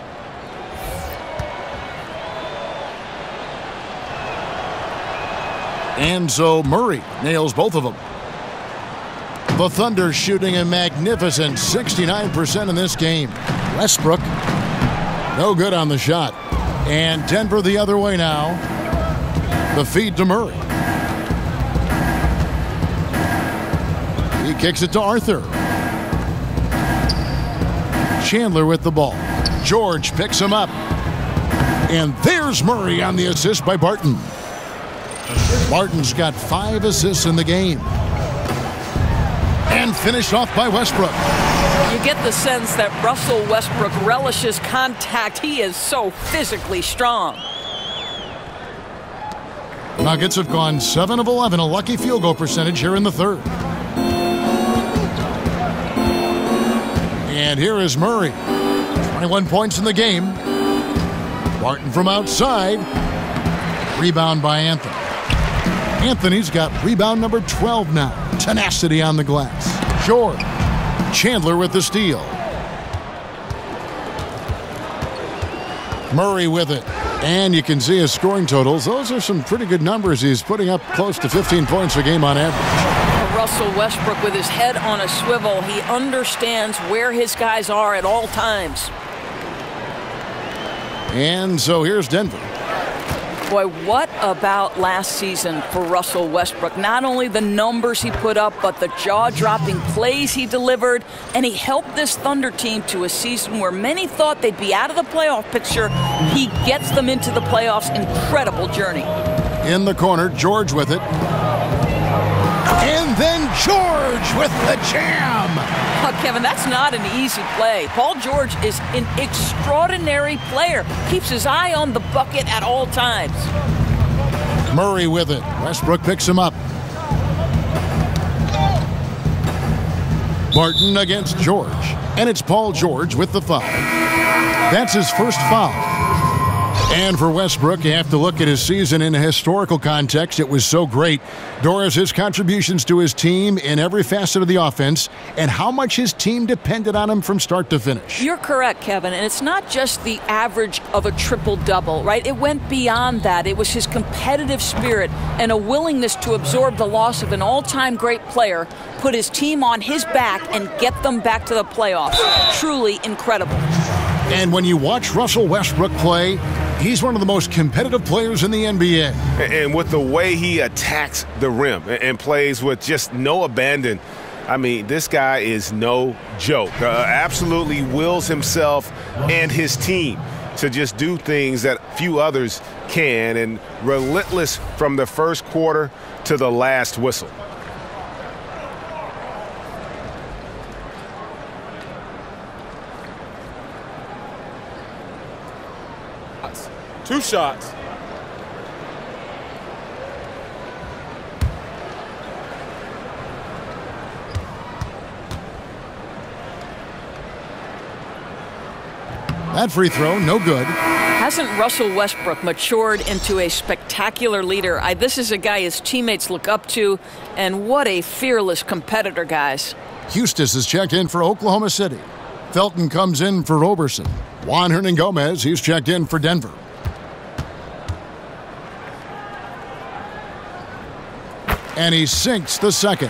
And so Murray nails both of them. The Thunder shooting a magnificent sixty-nine percent in this game. Westbrook, no good on the shot. And Denver the other way now. The feed to Murray. He kicks it to Arthur. Chandler with the ball. George picks him up. And there's Murray on the assist by Barton. Barton's got five assists in the game. And finished off by Westbrook. You get the sense that Russell Westbrook relishes contact. He is so physically strong. Nuggets have gone seven of eleven, a lucky field goal percentage here in the third. And here is Murray. twenty-one points in the game. Barton from outside. Rebound by Anthony. Anthony's got rebound number twelve now. Tenacity on the glass. George. Chandler with the steal. Murray with it. And you can see his scoring totals. Those are some pretty good numbers. He's putting up close to fifteen points a game on average. Russell Westbrook with his head on a swivel. He understands where his guys are at all times. And so here's Denver. Boy, what about last season for Russell Westbrook? Not only the numbers he put up, but the jaw-dropping plays he delivered, and he helped this Thunder team to a season where many thought they'd be out of the playoff picture. He gets them into the playoffs. Incredible journey. In the corner, George with it. And then George with the jam. Oh, Kevin, that's not an easy play. Paul George is an extraordinary player. Keeps his eye on the bucket at all times. Murray with it. Westbrook picks him up. Barton against George. And it's Paul George with the foul. That's his first foul. And for Westbrook, you have to look at his season in a historical context. It was so great. Doris, his contributions to his team in every facet of the offense and how much his team depended on him from start to finish. You're correct, Kevin. And it's not just the average of a triple-double, right? It went beyond that. It was his competitive spirit and a willingness to absorb the loss of an all-time great player, put his team on his back, and get them back to the playoffs. Truly incredible. And when you watch Russell Westbrook play, he's one of the most competitive players in the N B A. And with the way he attacks the rim and plays with just no abandon, I mean, this guy is no joke. Uh, absolutely wills himself and his team to just do things that few others can, and relentless from the first quarter to the last whistle. Two shots. That free throw, no good. Hasn't Russell Westbrook matured into a spectacular leader? I, this is a guy his teammates look up to, and what a fearless competitor, guys. Hustis is checked in for Oklahoma City. Felton comes in for Roberson. Juan Hernan-Gomez, he's checked in for Denver. And he sinks the second.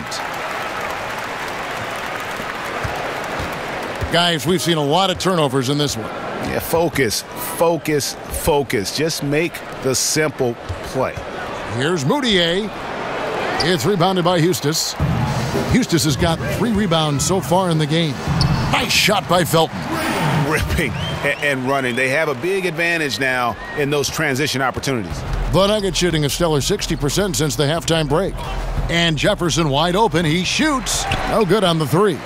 Guys, we've seen a lot of turnovers in this one. Yeah, focus, focus, focus. Just make the simple play. Here's Moutier. It's rebounded by Hustis. Hustis has got three rebounds so far in the game. Nice shot by Felton. Ripping and running. They have a big advantage now in those transition opportunities. The Nuggets shooting a stellar sixty percent since the halftime break. And Jefferson wide open. He shoots. No good on the three.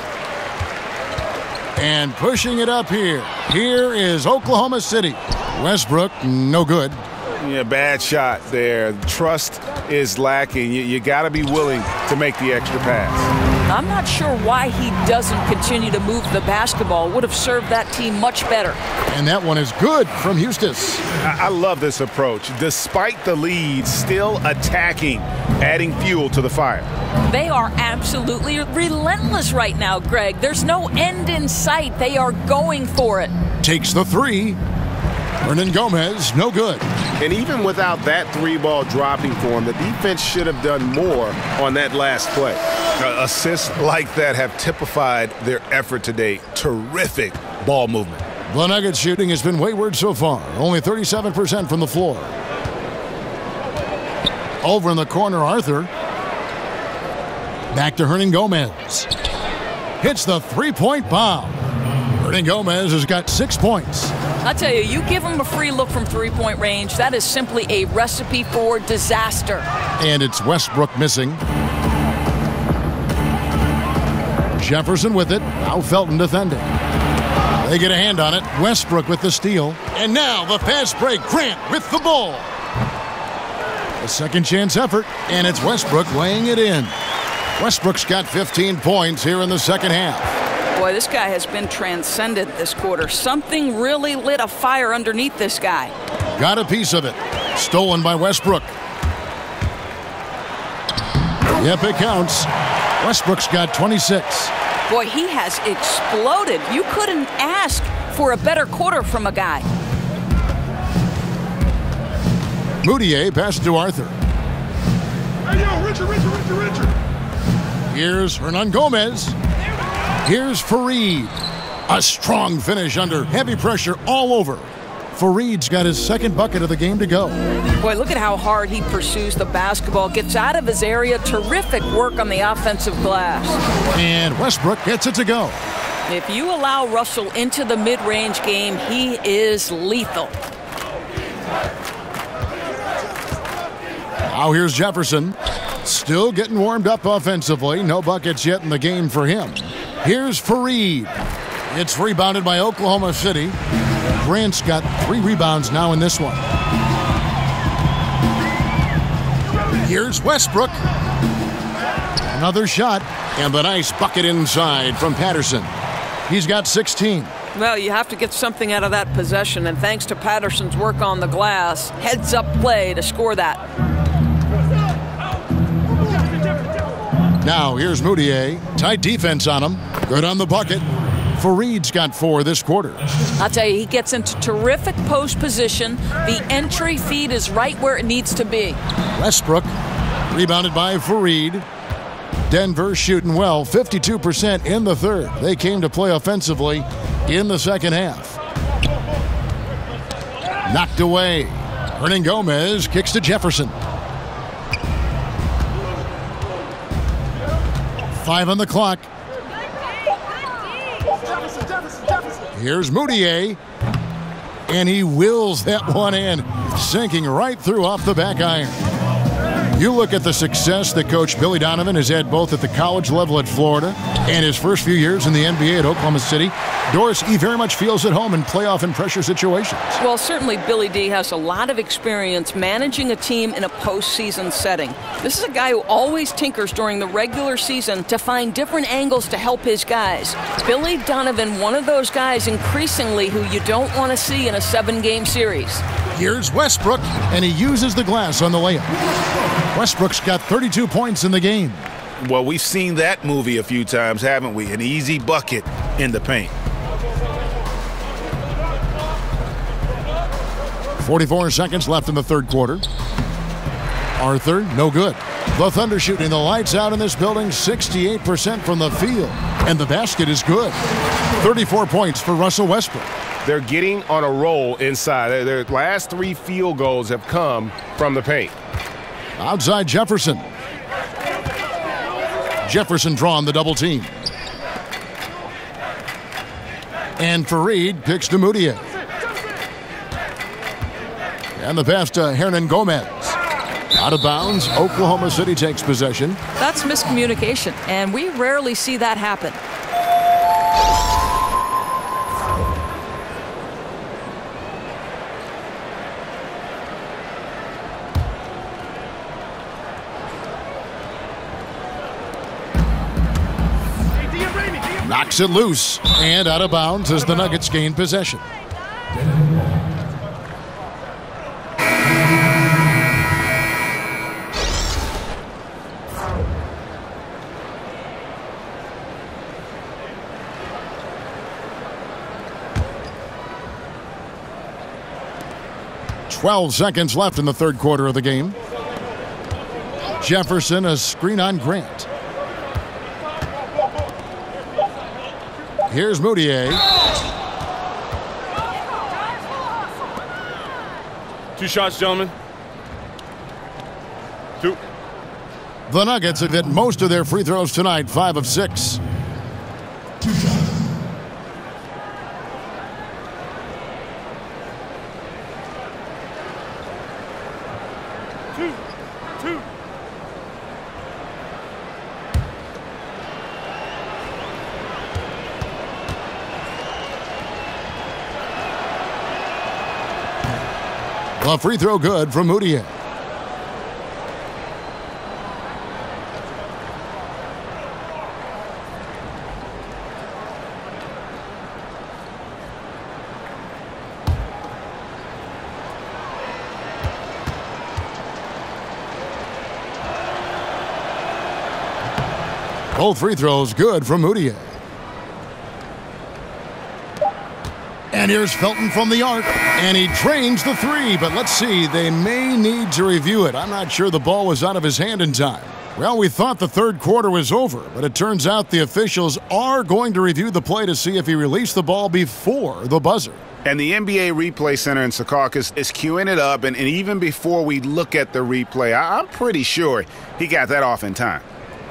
And pushing it up here. Here is Oklahoma City. Westbrook, no good. Yeah, bad shot there. Trust is lacking. You, you got to be willing to make the extra pass. I'm not sure why he doesn't continue to move the basketball. Would have served that team much better. And that one is good from Hustis. I, I love this approach. Despite the lead, still attacking, adding fuel to the fire. They are absolutely relentless right now, Greg. There's no end in sight. They are going for it. Takes the three. Hernan-Gomez, no good. And even without that three ball dropping for him, the defense should have done more on that last play. Uh, assists like that have typified their effort today. Terrific ball movement. The Nuggets shooting has been wayward so far. Only thirty-seven percent from the floor. Over in the corner, Arthur. Back to Hernan-Gomez. Hits the three-point bomb. Hernan-Gomez has got six points. I'll tell you, you give him a free look from three-point range, that is simply a recipe for disaster. And it's Westbrook missing. Jefferson with it. Now Felton defending. They get a hand on it. Westbrook with the steal. And now the fast break. Grant with the ball. A second chance effort, and it's Westbrook laying it in. Westbrook's got fifteen points here in the second half. Boy, this guy has been transcendent this quarter. Something really lit a fire underneath this guy. Got a piece of it. Stolen by Westbrook. Yep, it counts. Westbrook's got twenty-six. Boy, he has exploded. You couldn't ask for a better quarter from a guy. Moutier passes to Arthur. Hey, yo, Richard, Richard, Richard, Richard. Here's Hernan Gomez. Here's Fareed. A strong finish under heavy pressure all over. Fareed's got his second bucket of the game to go. Boy, look at how hard he pursues the basketball. Gets out of his area. Terrific work on the offensive glass. And Westbrook gets it to go. If you allow Russell into the mid-range game, he is lethal. Now here's Jefferson. Still getting warmed up offensively. No buckets yet in the game for him. Here's Fareed. It's rebounded by Oklahoma City. Grant's got three rebounds now in this one. Here's Westbrook. Another shot. And the nice bucket inside from Patterson. He's got sixteen. Well, you have to get something out of that possession, and thanks to Patterson's work on the glass, heads-up play to score that. Now here's Moutier. Tight defense on him. Good on the bucket. Fareed's got four this quarter. I'll tell you, he gets into terrific post position. The entry feed is right where it needs to be. Westbrook, rebounded by Fareed. Denver shooting well, fifty-two percent in the third. They came to play offensively in the second half. Knocked away. Hernan Gomez kicks to Jefferson. Five on the clock. Here's Moutier, and he wills that one in, sinking right through off the back iron. You look at the success that Coach Billy Donovan has had both at the college level at Florida and his first few years in the N B A at Oklahoma City. Doris, he very much feels at home in playoff and pressure situations. Well, certainly Billy D has a lot of experience managing a team in a postseason setting. This is a guy who always tinkers during the regular season to find different angles to help his guys. Billy Donovan, one of those guys increasingly who you don't want to see in a seven-game series. Here's Westbrook, and he uses the glass on the layup. Westbrook's got thirty-two points in the game. Well, we've seen that movie a few times, haven't we? An easy bucket in the paint. forty-four seconds left in the third quarter. Arthur, no good. The Thunder shooting the lights out in this building, sixty-eight percent from the field. And the basket is good. thirty-four points for Russell Westbrook. They're getting on a roll inside. Their, their last three field goals have come from the paint. Outside Jefferson. Jefferson drawn the double team. And Fareed kicks to Moutier. And the pass to Hernan Gomez. Out of bounds, Oklahoma City takes possession. That's miscommunication, and we rarely see that happen. Knocks it loose and out of bounds as the Nuggets gain possession. twelve seconds left in the third quarter of the game. Jefferson, a screen on Grant. Here's Moutier. Two shots, gentlemen. Two. The Nuggets have hit most of their free throws tonight, five of six. Two shots. Two. Two. The free throw good from Moutier. Both free throws good from Moutier. And here's Felton from the arc, and he drains the three, but let's see, they may need to review it. I'm not sure the ball was out of his hand in time. Well, we thought the third quarter was over, but it turns out the officials are going to review the play to see if he released the ball before the buzzer. And the N B A Replay Center in Secaucus is queuing it up, and, and even before we look at the replay, I, I'm pretty sure he got that off in time.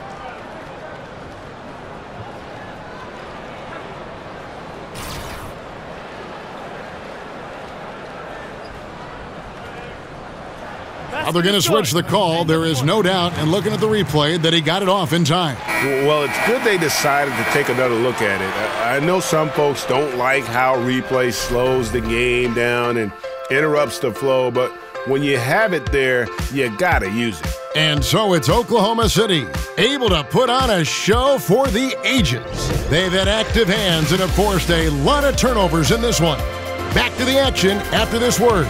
Now they're going to switch the call. There is no doubt, and looking at the replay, that he got it off in time. Well, it's good they decided to take another look at it. I know some folks don't like how replay slows the game down and interrupts the flow, but when you have it there, you got to use it. And so it's Oklahoma City, able to put on a show for the ages. They've had active hands and have forced a lot of turnovers in this one. Back to the action after this word.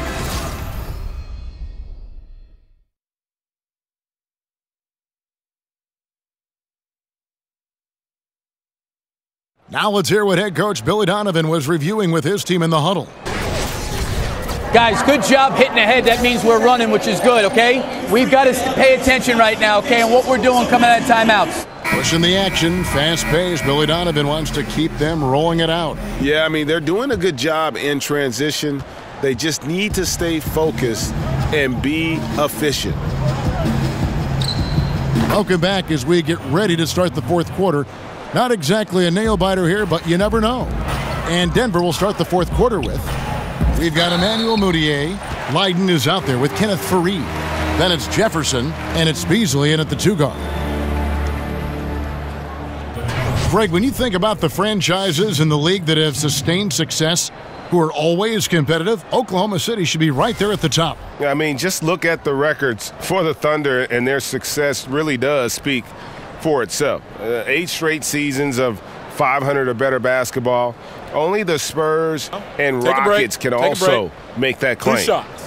Now let's hear what head coach Billy Donovan was reviewing with his team in the huddle. Guys, good job hitting ahead. That means we're running, which is good, okay? We've got to pay attention right now, okay, and what we're doing coming out of timeouts. Pushing the action, fast pace. Billy Donovan wants to keep them rolling it out. Yeah, I mean, they're doing a good job in transition. They just need to stay focused and be efficient. Welcome back as we get ready to start the fourth quarter. Not exactly a nail-biter here, but you never know. And Denver will start the fourth quarter with. We've got Emmanuel Moutier. Leiden is out there with Kenneth Fareed. Then it's Jefferson, and it's Beasley in at the two-guard. Greg, when you think about the franchises in the league that have sustained success, who are always competitive, Oklahoma City should be right there at the top. I mean, just look at the records for the Thunder, and their success really does speak for itself. Uh, eight straight seasons of five hundred or better basketball. Only the Spurs and Take Rockets can Take also make that claim. Two shots.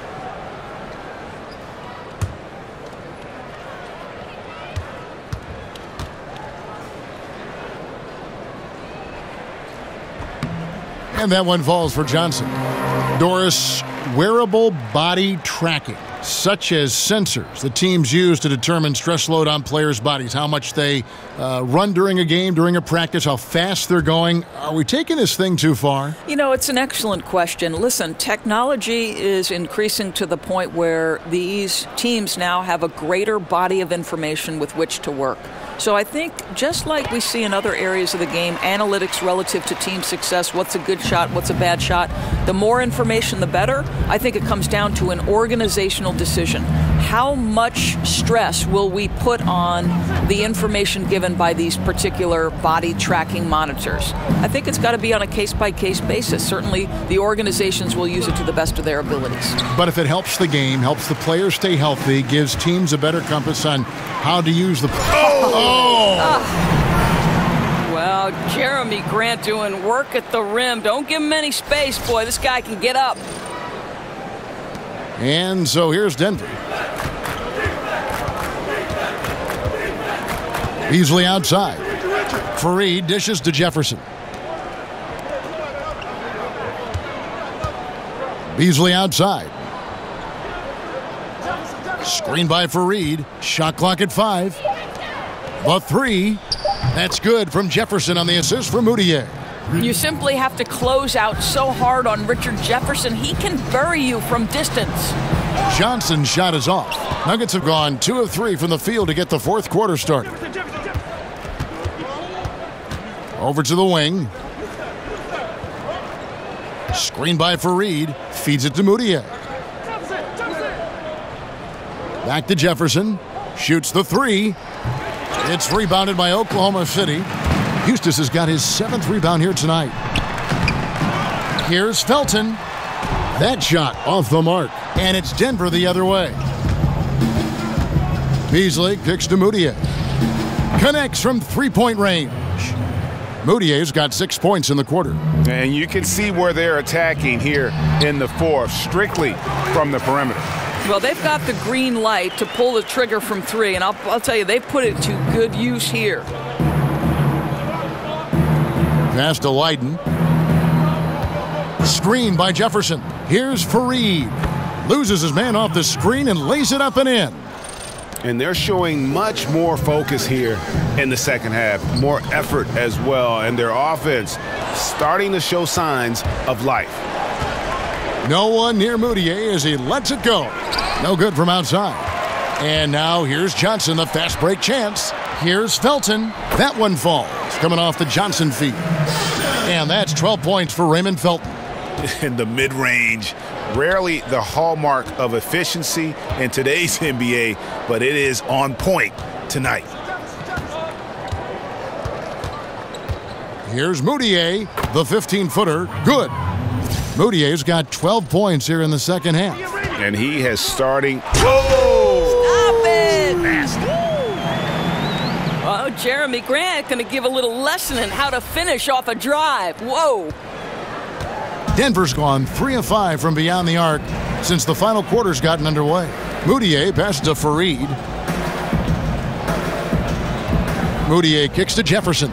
And that one falls for Johnson. Doris, wearable body tracking, such as sensors that teams use to determine stress load on players' bodies, how much they uh, run during a game, during a practice, how fast they're going. Are we taking this thing too far? You know, it's an excellent question. Listen, technology is increasing to the point where these teams now have a greater body of information with which to work. So I think just like we see in other areas of the game, analytics relative to team success, what's a good shot, what's a bad shot, the more information, the better. I think it comes down to an organizational decision. How much stress will we put on the information given by these particular body tracking monitors? I think it's got to be on a case-by-case basis. Certainly, the organizations will use it to the best of their abilities. But if it helps the game, helps the players stay healthy, gives teams a better compass on how to use the... Oh! oh. Uh, well, Jeremy Grant doing work at the rim. Don't give him any space, boy. This guy can get up. And so here's Denver. Beasley outside. Fareed dishes to Jefferson. Beasley outside. Screen by Fareed. Shot clock at five. The three. That's good from Jefferson on the assist from Moutier. You simply have to close out so hard on Richard Jefferson. He can bury you from distance. Johnson's shot is off. Nuggets have gone two of three from the field to get the fourth quarter started. Over to the wing. Screen by Fareed. Feeds it to Moutier. Back to Jefferson. Shoots the three. It's rebounded by Oklahoma City. Eustace has got his seventh rebound here tonight. Here's Felton. That shot off the mark, and it's Denver the other way. Beasley kicks to Moutier. Connects from three-point range. Moutier's got six points in the quarter. And you can see where they're attacking here in the fourth, strictly from the perimeter. Well, they've got the green light to pull the trigger from three, and I'll, I'll tell you, they've put it to good use here. Pass to Leiden. Screen by Jefferson. Here's Fareed. Loses his man off the screen and lays it up and in. And they're showing much more focus here in the second half. More effort as well. And their offense starting to show signs of life. No one near Moutier as he lets it go. No good from outside. And now here's Johnson, the fast break chance. Here's Felton. That one falls, coming off the Johnson feed. And that's twelve points for Raymond Felton. In the mid-range, rarely the hallmark of efficiency in today's N B A, but it is on point tonight. Here's Moutier, the fifteen-footer. Good. Moutier's got twelve points here in the second half. And he has starting. Oh! Stop it! Oh, Jeremy Grant going to give a little lesson in how to finish off a drive. Whoa! Denver's gone three of five from beyond the arc since the final quarter's gotten underway. Moutier passes to Fareed. Moutier kicks to Jefferson.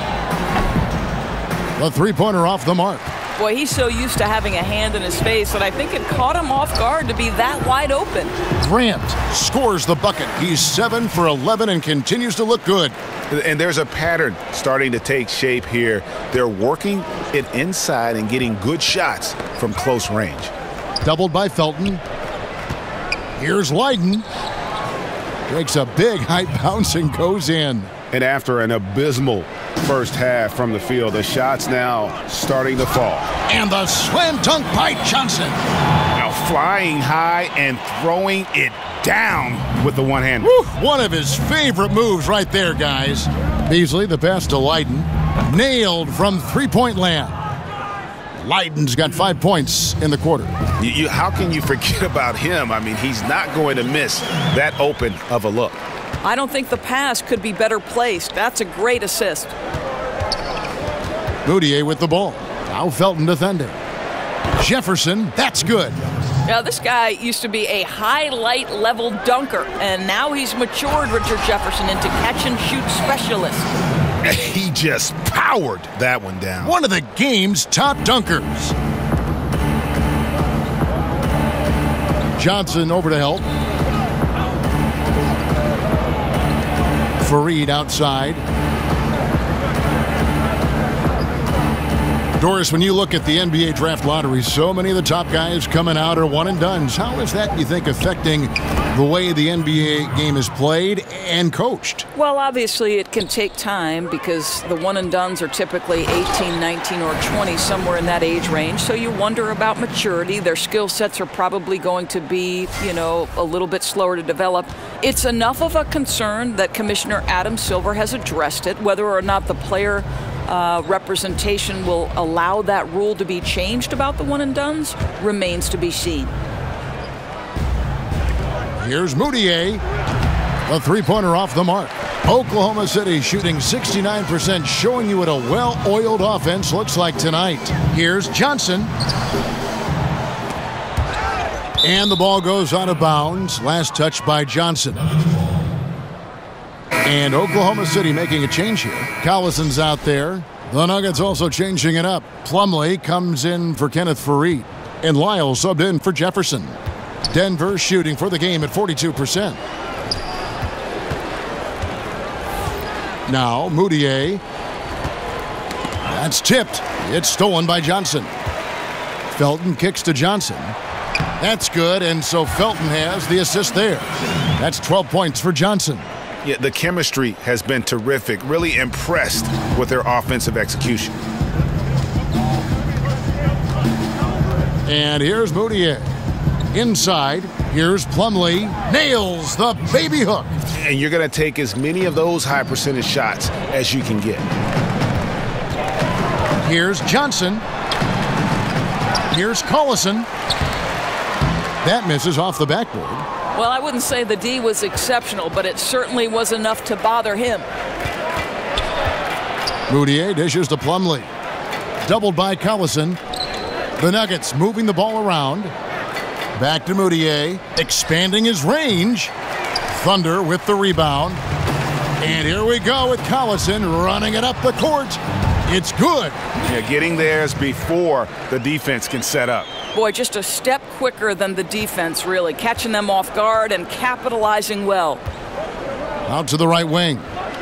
The three-pointer off the mark. Boy, he's so used to having a hand in his face that I think it caught him off guard to be that wide open. Grant scores the bucket. He's seven for eleven and continues to look good. And there's a pattern starting to take shape here. They're working it inside and getting good shots from close range. Doubled by Felton. Here's Leiden. Takes a big high bounce and goes in. And after an abysmal first half from the field, the shots now starting to fall. And the slam dunk by Johnson. Now flying high and throwing it down with the one hand. Woo, one of his favorite moves right there, guys. Beasley, the pass to Leiden. Nailed from three-point land. Leiden's got five points in the quarter. You, you, how can you forget about him? I mean, he's not going to miss that open of a look. I don't think the pass could be better placed. That's a great assist. Moutier with the ball. Now Felton defending. Jefferson, that's good. Now, this guy used to be a highlight level dunker, and now he's matured Richard Jefferson into catch-and-shoot specialist. He just powered that one down. One of the game's top dunkers. Johnson over to help. Fareed outside. Doris, when you look at the N B A draft lottery, so many of the top guys coming out are one and dones. How is that, you think, affecting the way the N B A game is played and coached? Well, obviously it can take time because the one and dones are typically eighteen, nineteen, or twenty, somewhere in that age range. So you wonder about maturity. Their skill sets are probably going to be, you know, a little bit slower to develop. It's enough of a concern that Commissioner Adam Silver has addressed it. Whether or not the player Uh, representation will allow that rule to be changed about the one and dones remains to be seen. Here's Moutier. A three-pointer off the mark. Oklahoma City shooting sixty-nine percent, showing you what a well-oiled offense looks like tonight. Here's Johnson. And the ball goes out of bounds. Last touch by Johnson. And Oklahoma City making a change here. Collison's out there. The Nuggets also changing it up. Plumlee comes in for Kenneth Fareed. And Lyle subbed in for Jefferson. Denver shooting for the game at forty-two percent. Now Moutier. That's tipped. It's stolen by Johnson. Felton kicks to Johnson. That's good, and so Felton has the assist there. That's twelve points for Johnson. Yeah, the chemistry has been terrific. Really impressed with their offensive execution. And here's Moutier. Inside, here's Plumlee. Nails the baby hook. And you're going to take as many of those high percentage shots as you can get. Here's Johnson. Here's Collison. That misses off the backboard. Well, I wouldn't say the D was exceptional, but it certainly was enough to bother him. Moutier dishes to Plumlee. Doubled by Collison. The Nuggets moving the ball around. Back to Moutier, expanding his range. Thunder with the rebound. And here we go with Collison running it up the court. It's good. Yeah, getting theirs before the defense can set up. Boy, just a step quicker than the defense, really. Catching them off guard and capitalizing well. Out to the right wing.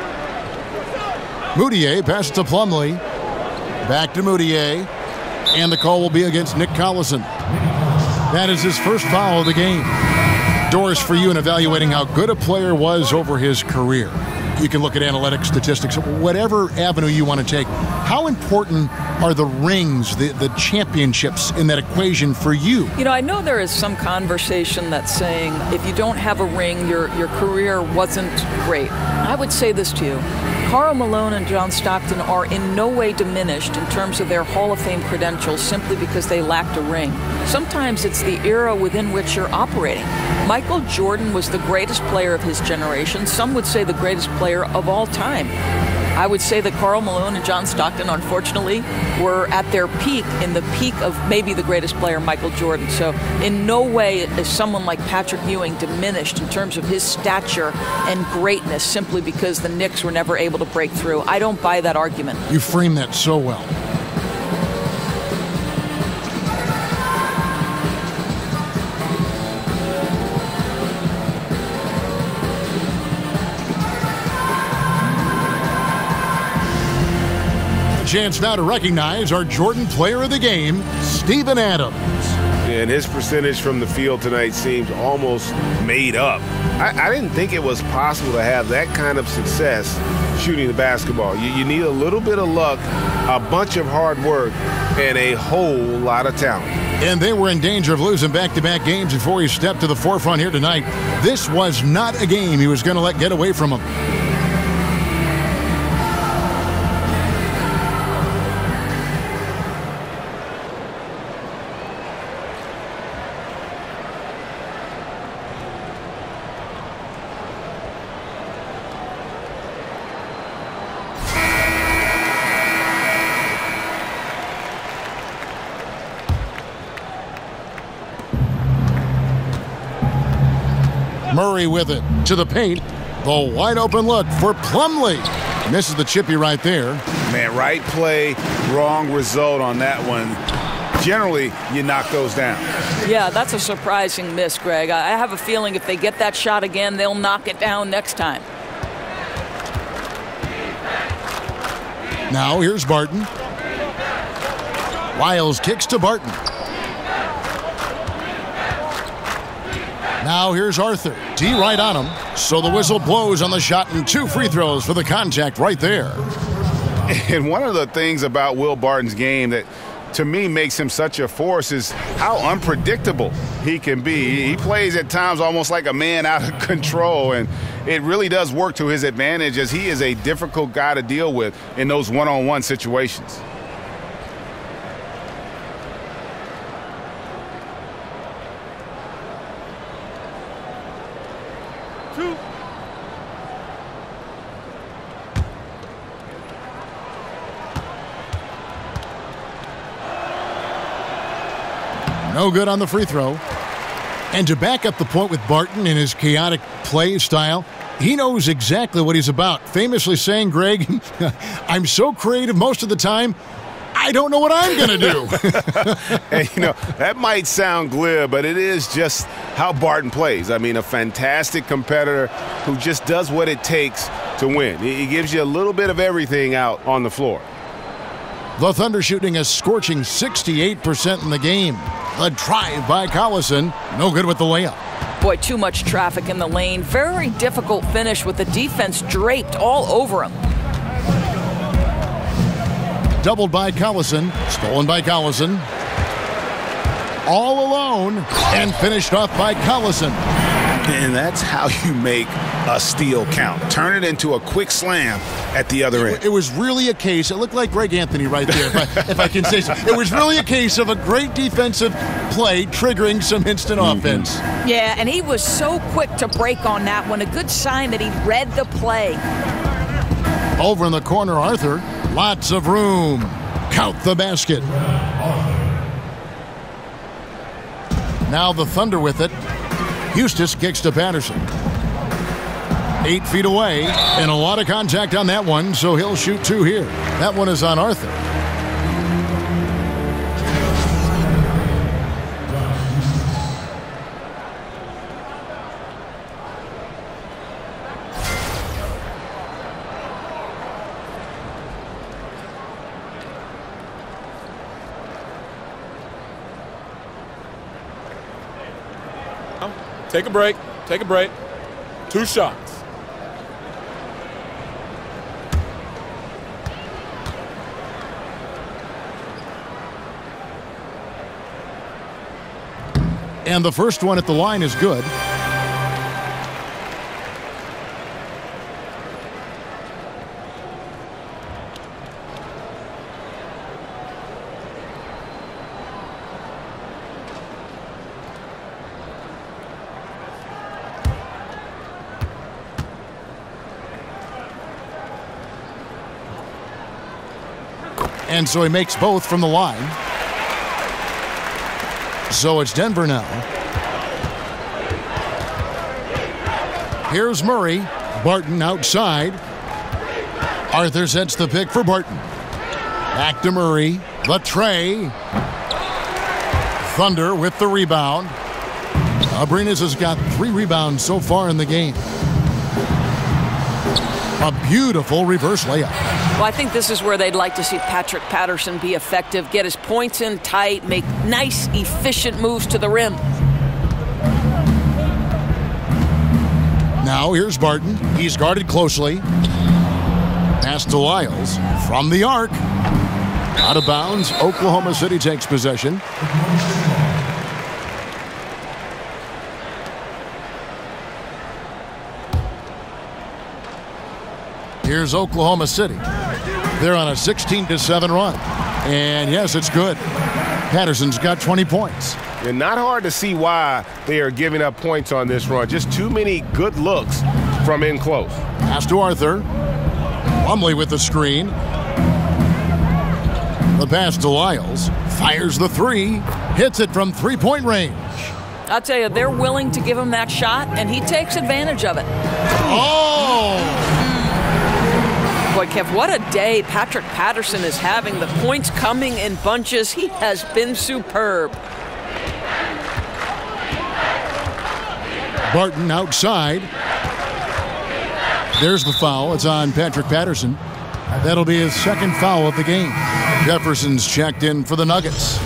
Moutier passes to Plumlee. Back to Moutier. And the call will be against Nick Collison. That is his first foul of the game. Doris, for you in evaluating how good a player was over his career. You can look at analytics, statistics, whatever avenue you want to take. How important are the rings, the, the championships in that equation for you? You know, I know there is some conversation that's saying if you don't have a ring, your, your career wasn't great. I would say this to you. Karl Malone and John Stockton are in no way diminished in terms of their Hall of Fame credentials simply because they lacked a ring. Sometimes it's the era within which you're operating. Michael Jordan was the greatest player of his generation. Some would say the greatest player of all time. I would say that Karl Malone and John Stockton, unfortunately, were at their peak, in the peak of maybe the greatest player, Michael Jordan. So in no way is someone like Patrick Ewing diminished in terms of his stature and greatness simply because the Knicks were never able to break through. I don't buy that argument. You frame that so well. Chance now to recognize our Jordan Player of the Game, Steven Adams. And his percentage from the field tonight seems almost made up. I, I didn't think it was possible to have that kind of success shooting the basketball. You, you need a little bit of luck, a bunch of hard work, and a whole lot of talent. And they were in danger of losing back-to-back games before he stepped to the forefront here tonight. This was not a game he was going to let get away from him. Murray with it to the paint. The wide open look for Plumlee. Misses the chippy right there. Man, right play, wrong result on that one. Generally, you knock those down. Yeah, that's a surprising miss, Greg. I have a feeling if they get that shot again, they'll knock it down next time. Now here's Barton. Wiles kicks to Barton. Now here's Arthur. D right on him. So the whistle blows on the shot and two free throws for the contact right there. And one of the things about Will Barton's game that to me makes him such a force is how unpredictable he can be. He plays at times almost like a man out of control, and it really does work to his advantage as he is a difficult guy to deal with in those one-on-one situations. Two. No good on the free throw. And to back up the point with Barton in his chaotic play style, he knows exactly what he's about. Famously saying, Greg, I'm so creative most of the time, I don't know what I'm going to do. And, you know, that might sound glib, but it is just how Barton plays. I mean, a fantastic competitor who just does what it takes to win. He gives you a little bit of everything out on the floor. The Thunder shooting a scorching sixty-eight percent in the game. A drive by Collison. No good with the layup. Boy, too much traffic in the lane. Very difficult finish with the defense draped all over him. Doubled by Collison. Stolen by Collison. All alone and finished off by Collison. And that's how you make a steal count. Turn it into a quick slam at the other end. It was really a case, it looked like Greg Anthony right there, if I, if I can say so. It was really a case of a great defensive play triggering some instant mm-hmm. offense. Yeah, and he was so quick to break on that one. A good sign that he read the play. Over in the corner, Arthur. Lots of room. Count the basket. Now the Thunder with it. Eustace kicks to Patterson. Eight feet away, and a lot of contact on that one, so he'll shoot two here. That one is on Arthur. Take a break. Take a break. Two shots. And the first one at the line is good. And so he makes both from the line. So it's Denver now. Here's Murray. Barton outside. Arthur sets the pick for Barton. Back to Murray. The tray. Thunder with the rebound. Abrinas has got three rebounds so far in the game. A beautiful reverse layup. Well, I think this is where they'd like to see Patrick Patterson be effective, get his points in tight, make nice, efficient moves to the rim. Now here's Barton. He's guarded closely. Pass to Lyles from the arc. Out of bounds. Oklahoma City takes possession. Here's Oklahoma City. They're on a sixteen to seven run. And yes, it's good. Patterson's got twenty points. And not hard to see why they are giving up points on this run. Just too many good looks from in close. Pass to Arthur. Plumlee with the screen. The pass to Lyles. Fires the three. Hits it from three-point range. I'll tell you, they're willing to give him that shot, and he takes advantage of it. Oh! Boy, Kev, what a day Patrick Patterson is having. The points coming in bunches. He has been superb. Barton outside. There's the foul. It's on Patrick Patterson. That'll be his second foul of the game. Jefferson's checked in for the Nuggets.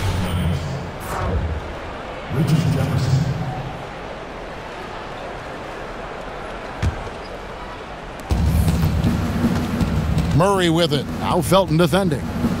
Murray with it. Now Felton defending.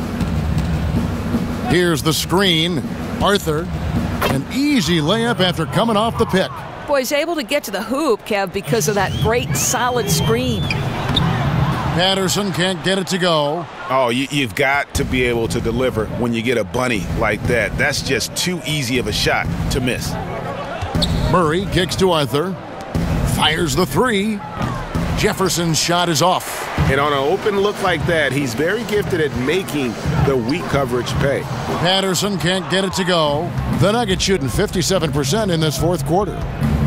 Here's the screen. Arthur. An easy layup after coming off the pick. Boy, he's able to get to the hoop, Kev, because of that great solid screen. Patterson can't get it to go. Oh, you, you've got to be able to deliver when you get a bunny like that. That's just too easy of a shot to miss. Murray kicks to Arthur. Fires the three. Jefferson's shot is off. And on an open look like that, he's very gifted at making the weak coverage pay. Patterson can't get it to go. The Nuggets shooting fifty-seven percent in this fourth quarter.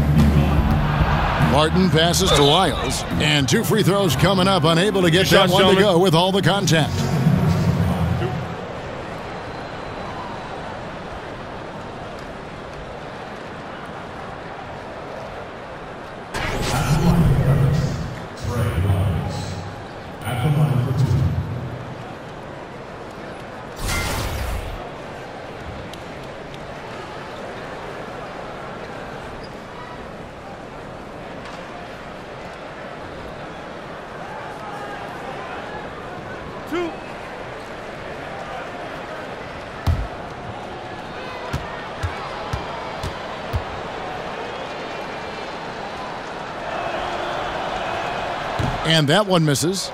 Martin passes to Lyles. And two free throws coming up, unable to get that one to go with all the contact. Two. And that one misses.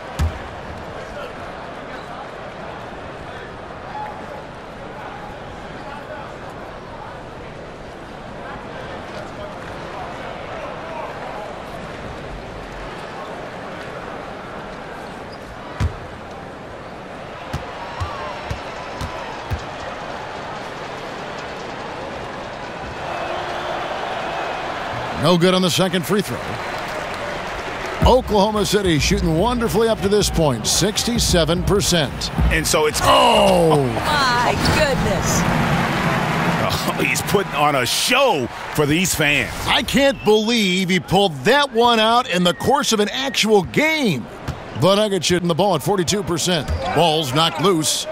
No good on the second free throw. Oklahoma City shooting wonderfully up to this point, sixty-seven percent. And so it's... Oh! My goodness. Oh, he's putting on a show for these fans. I can't believe he pulled that one out in the course of an actual game. The Nuggets shooting the ball at forty-two percent. Ball's knocked loose.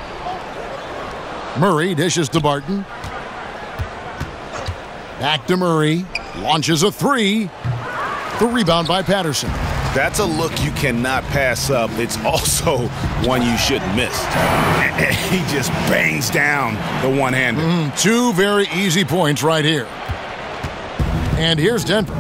Murray dishes to Barton. Back to Murray. Launches a three. The rebound by Patterson. That's a look you cannot pass up. It's also one you shouldn't miss. He just bangs down the one-hander. Mm, two very easy points right here. And here's Denver.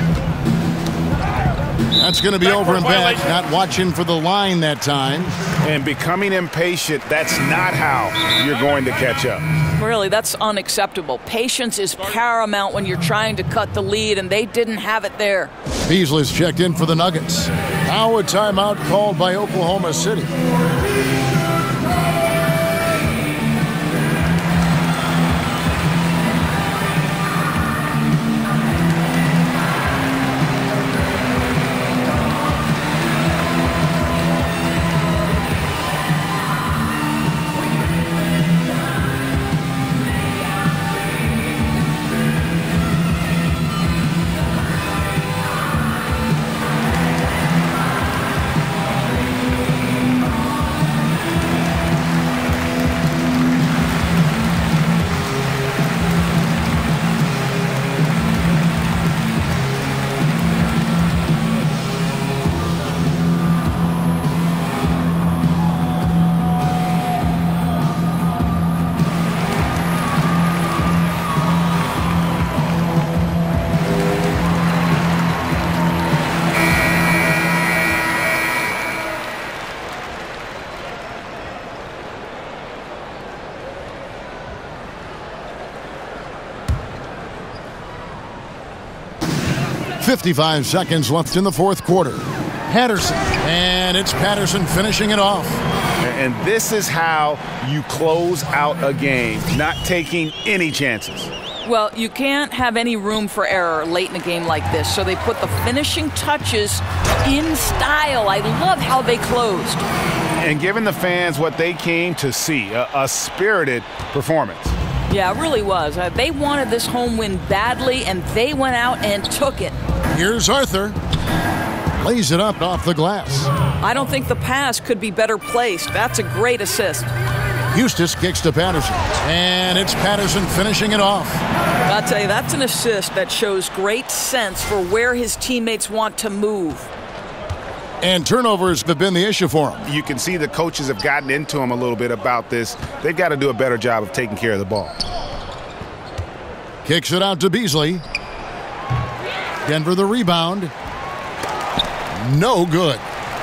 That's going to be over and back. Not watching for the line that time. And becoming impatient, that's not how you're going to catch up. Really, that's unacceptable. Patience is paramount when you're trying to cut the lead, and they didn't have it there. Beasley's checked in for the Nuggets. Now a timeout called by Oklahoma City. fifty-five seconds left in the fourth quarter. Patterson, and it's Patterson finishing it off. And this is how you close out a game, not taking any chances. Well, you can't have any room for error late in a game like this, so they put the finishing touches in style. I love how they closed. And giving the fans what they came to see, a, a spirited performance. Yeah, it really was. Uh, they wanted this home win badly, and they went out and took it. Here's Arthur. Lays it up off the glass. I don't think the pass could be better placed. That's a great assist. Eustace kicks to Patterson, and it's Patterson finishing it off. I'll tell you, that's an assist that shows great sense for where his teammates want to move. And turnovers have been the issue for him. You can see the coaches have gotten into him a little bit about this. They've got to do a better job of taking care of the ball. Kicks it out to Beasley. Denver the rebound. No good.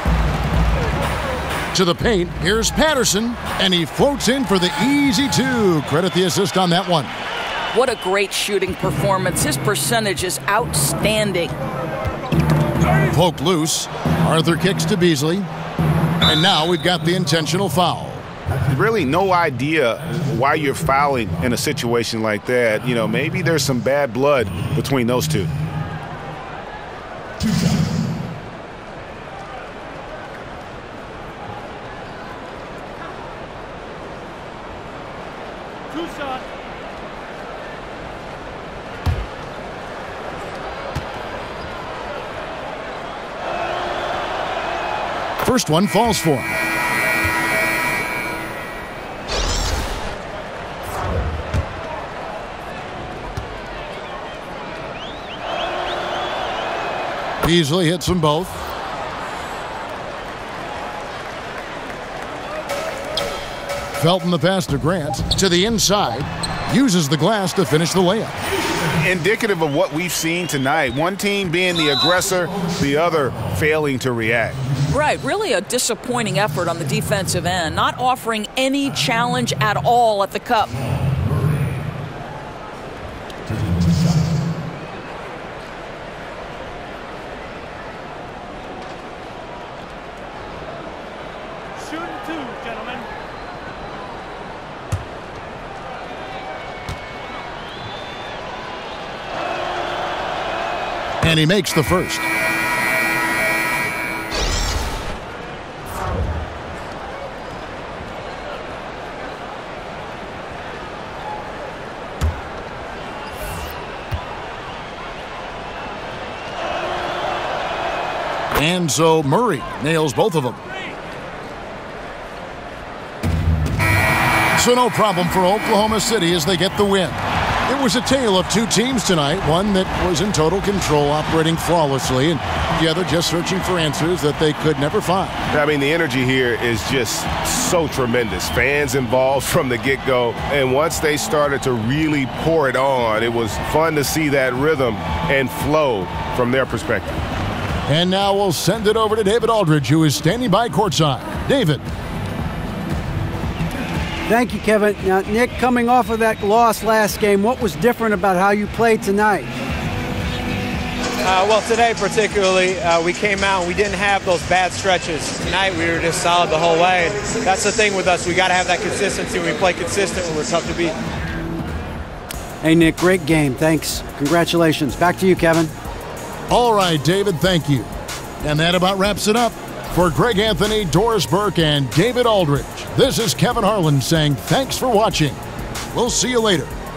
To the paint, here's Patterson, and he floats in for the easy two. Credit the assist on that one. What a great shooting performance. His percentage is outstanding. Poked loose. Arthur kicks to Beasley. And now we've got the intentional foul. Really no idea why you're fouling in a situation like that. You know, maybe there's some bad blood between those two. Two shots. First one falls for him. Beasley hits them both. Felton the pass to Grant. To the inside. Uses the glass to finish the layup. indicative of what we've seen tonight. One team being the aggressor, the other failing to react. Right, really a disappointing effort on the defensive end, not offering any challenge at all at the cup. Shooting two, gentlemen. And he makes the first. And so Murray nails both of them. So no problem for Oklahoma City as they get the win. It was a tale of two teams tonight, one that was in total control, operating flawlessly, and the other just searching for answers that they could never find. I mean, the energy here is just so tremendous. Fans involved from the get-go, and once they started to really pour it on, it was fun to see that rhythm and flow from their perspective. And now we'll send it over to David Aldridge, who is standing by courtside. David. Thank you, Kevin. Now, Nick, coming off of that loss last game, what was different about how you played tonight? Uh, well, today particularly, uh, we came out and we didn't have those bad stretches. Tonight we were just solid the whole way. And that's the thing with us. We got to have that consistency. When we play consistent when we're tough to beat. Hey, Nick, great game. Thanks. Congratulations. Back to you, Kevin. All right, David, thank you. And that about wraps it up. For Greg Anthony, Doris Burke, and David Aldridge, this is Kevin Harlan saying thanks for watching. We'll see you later.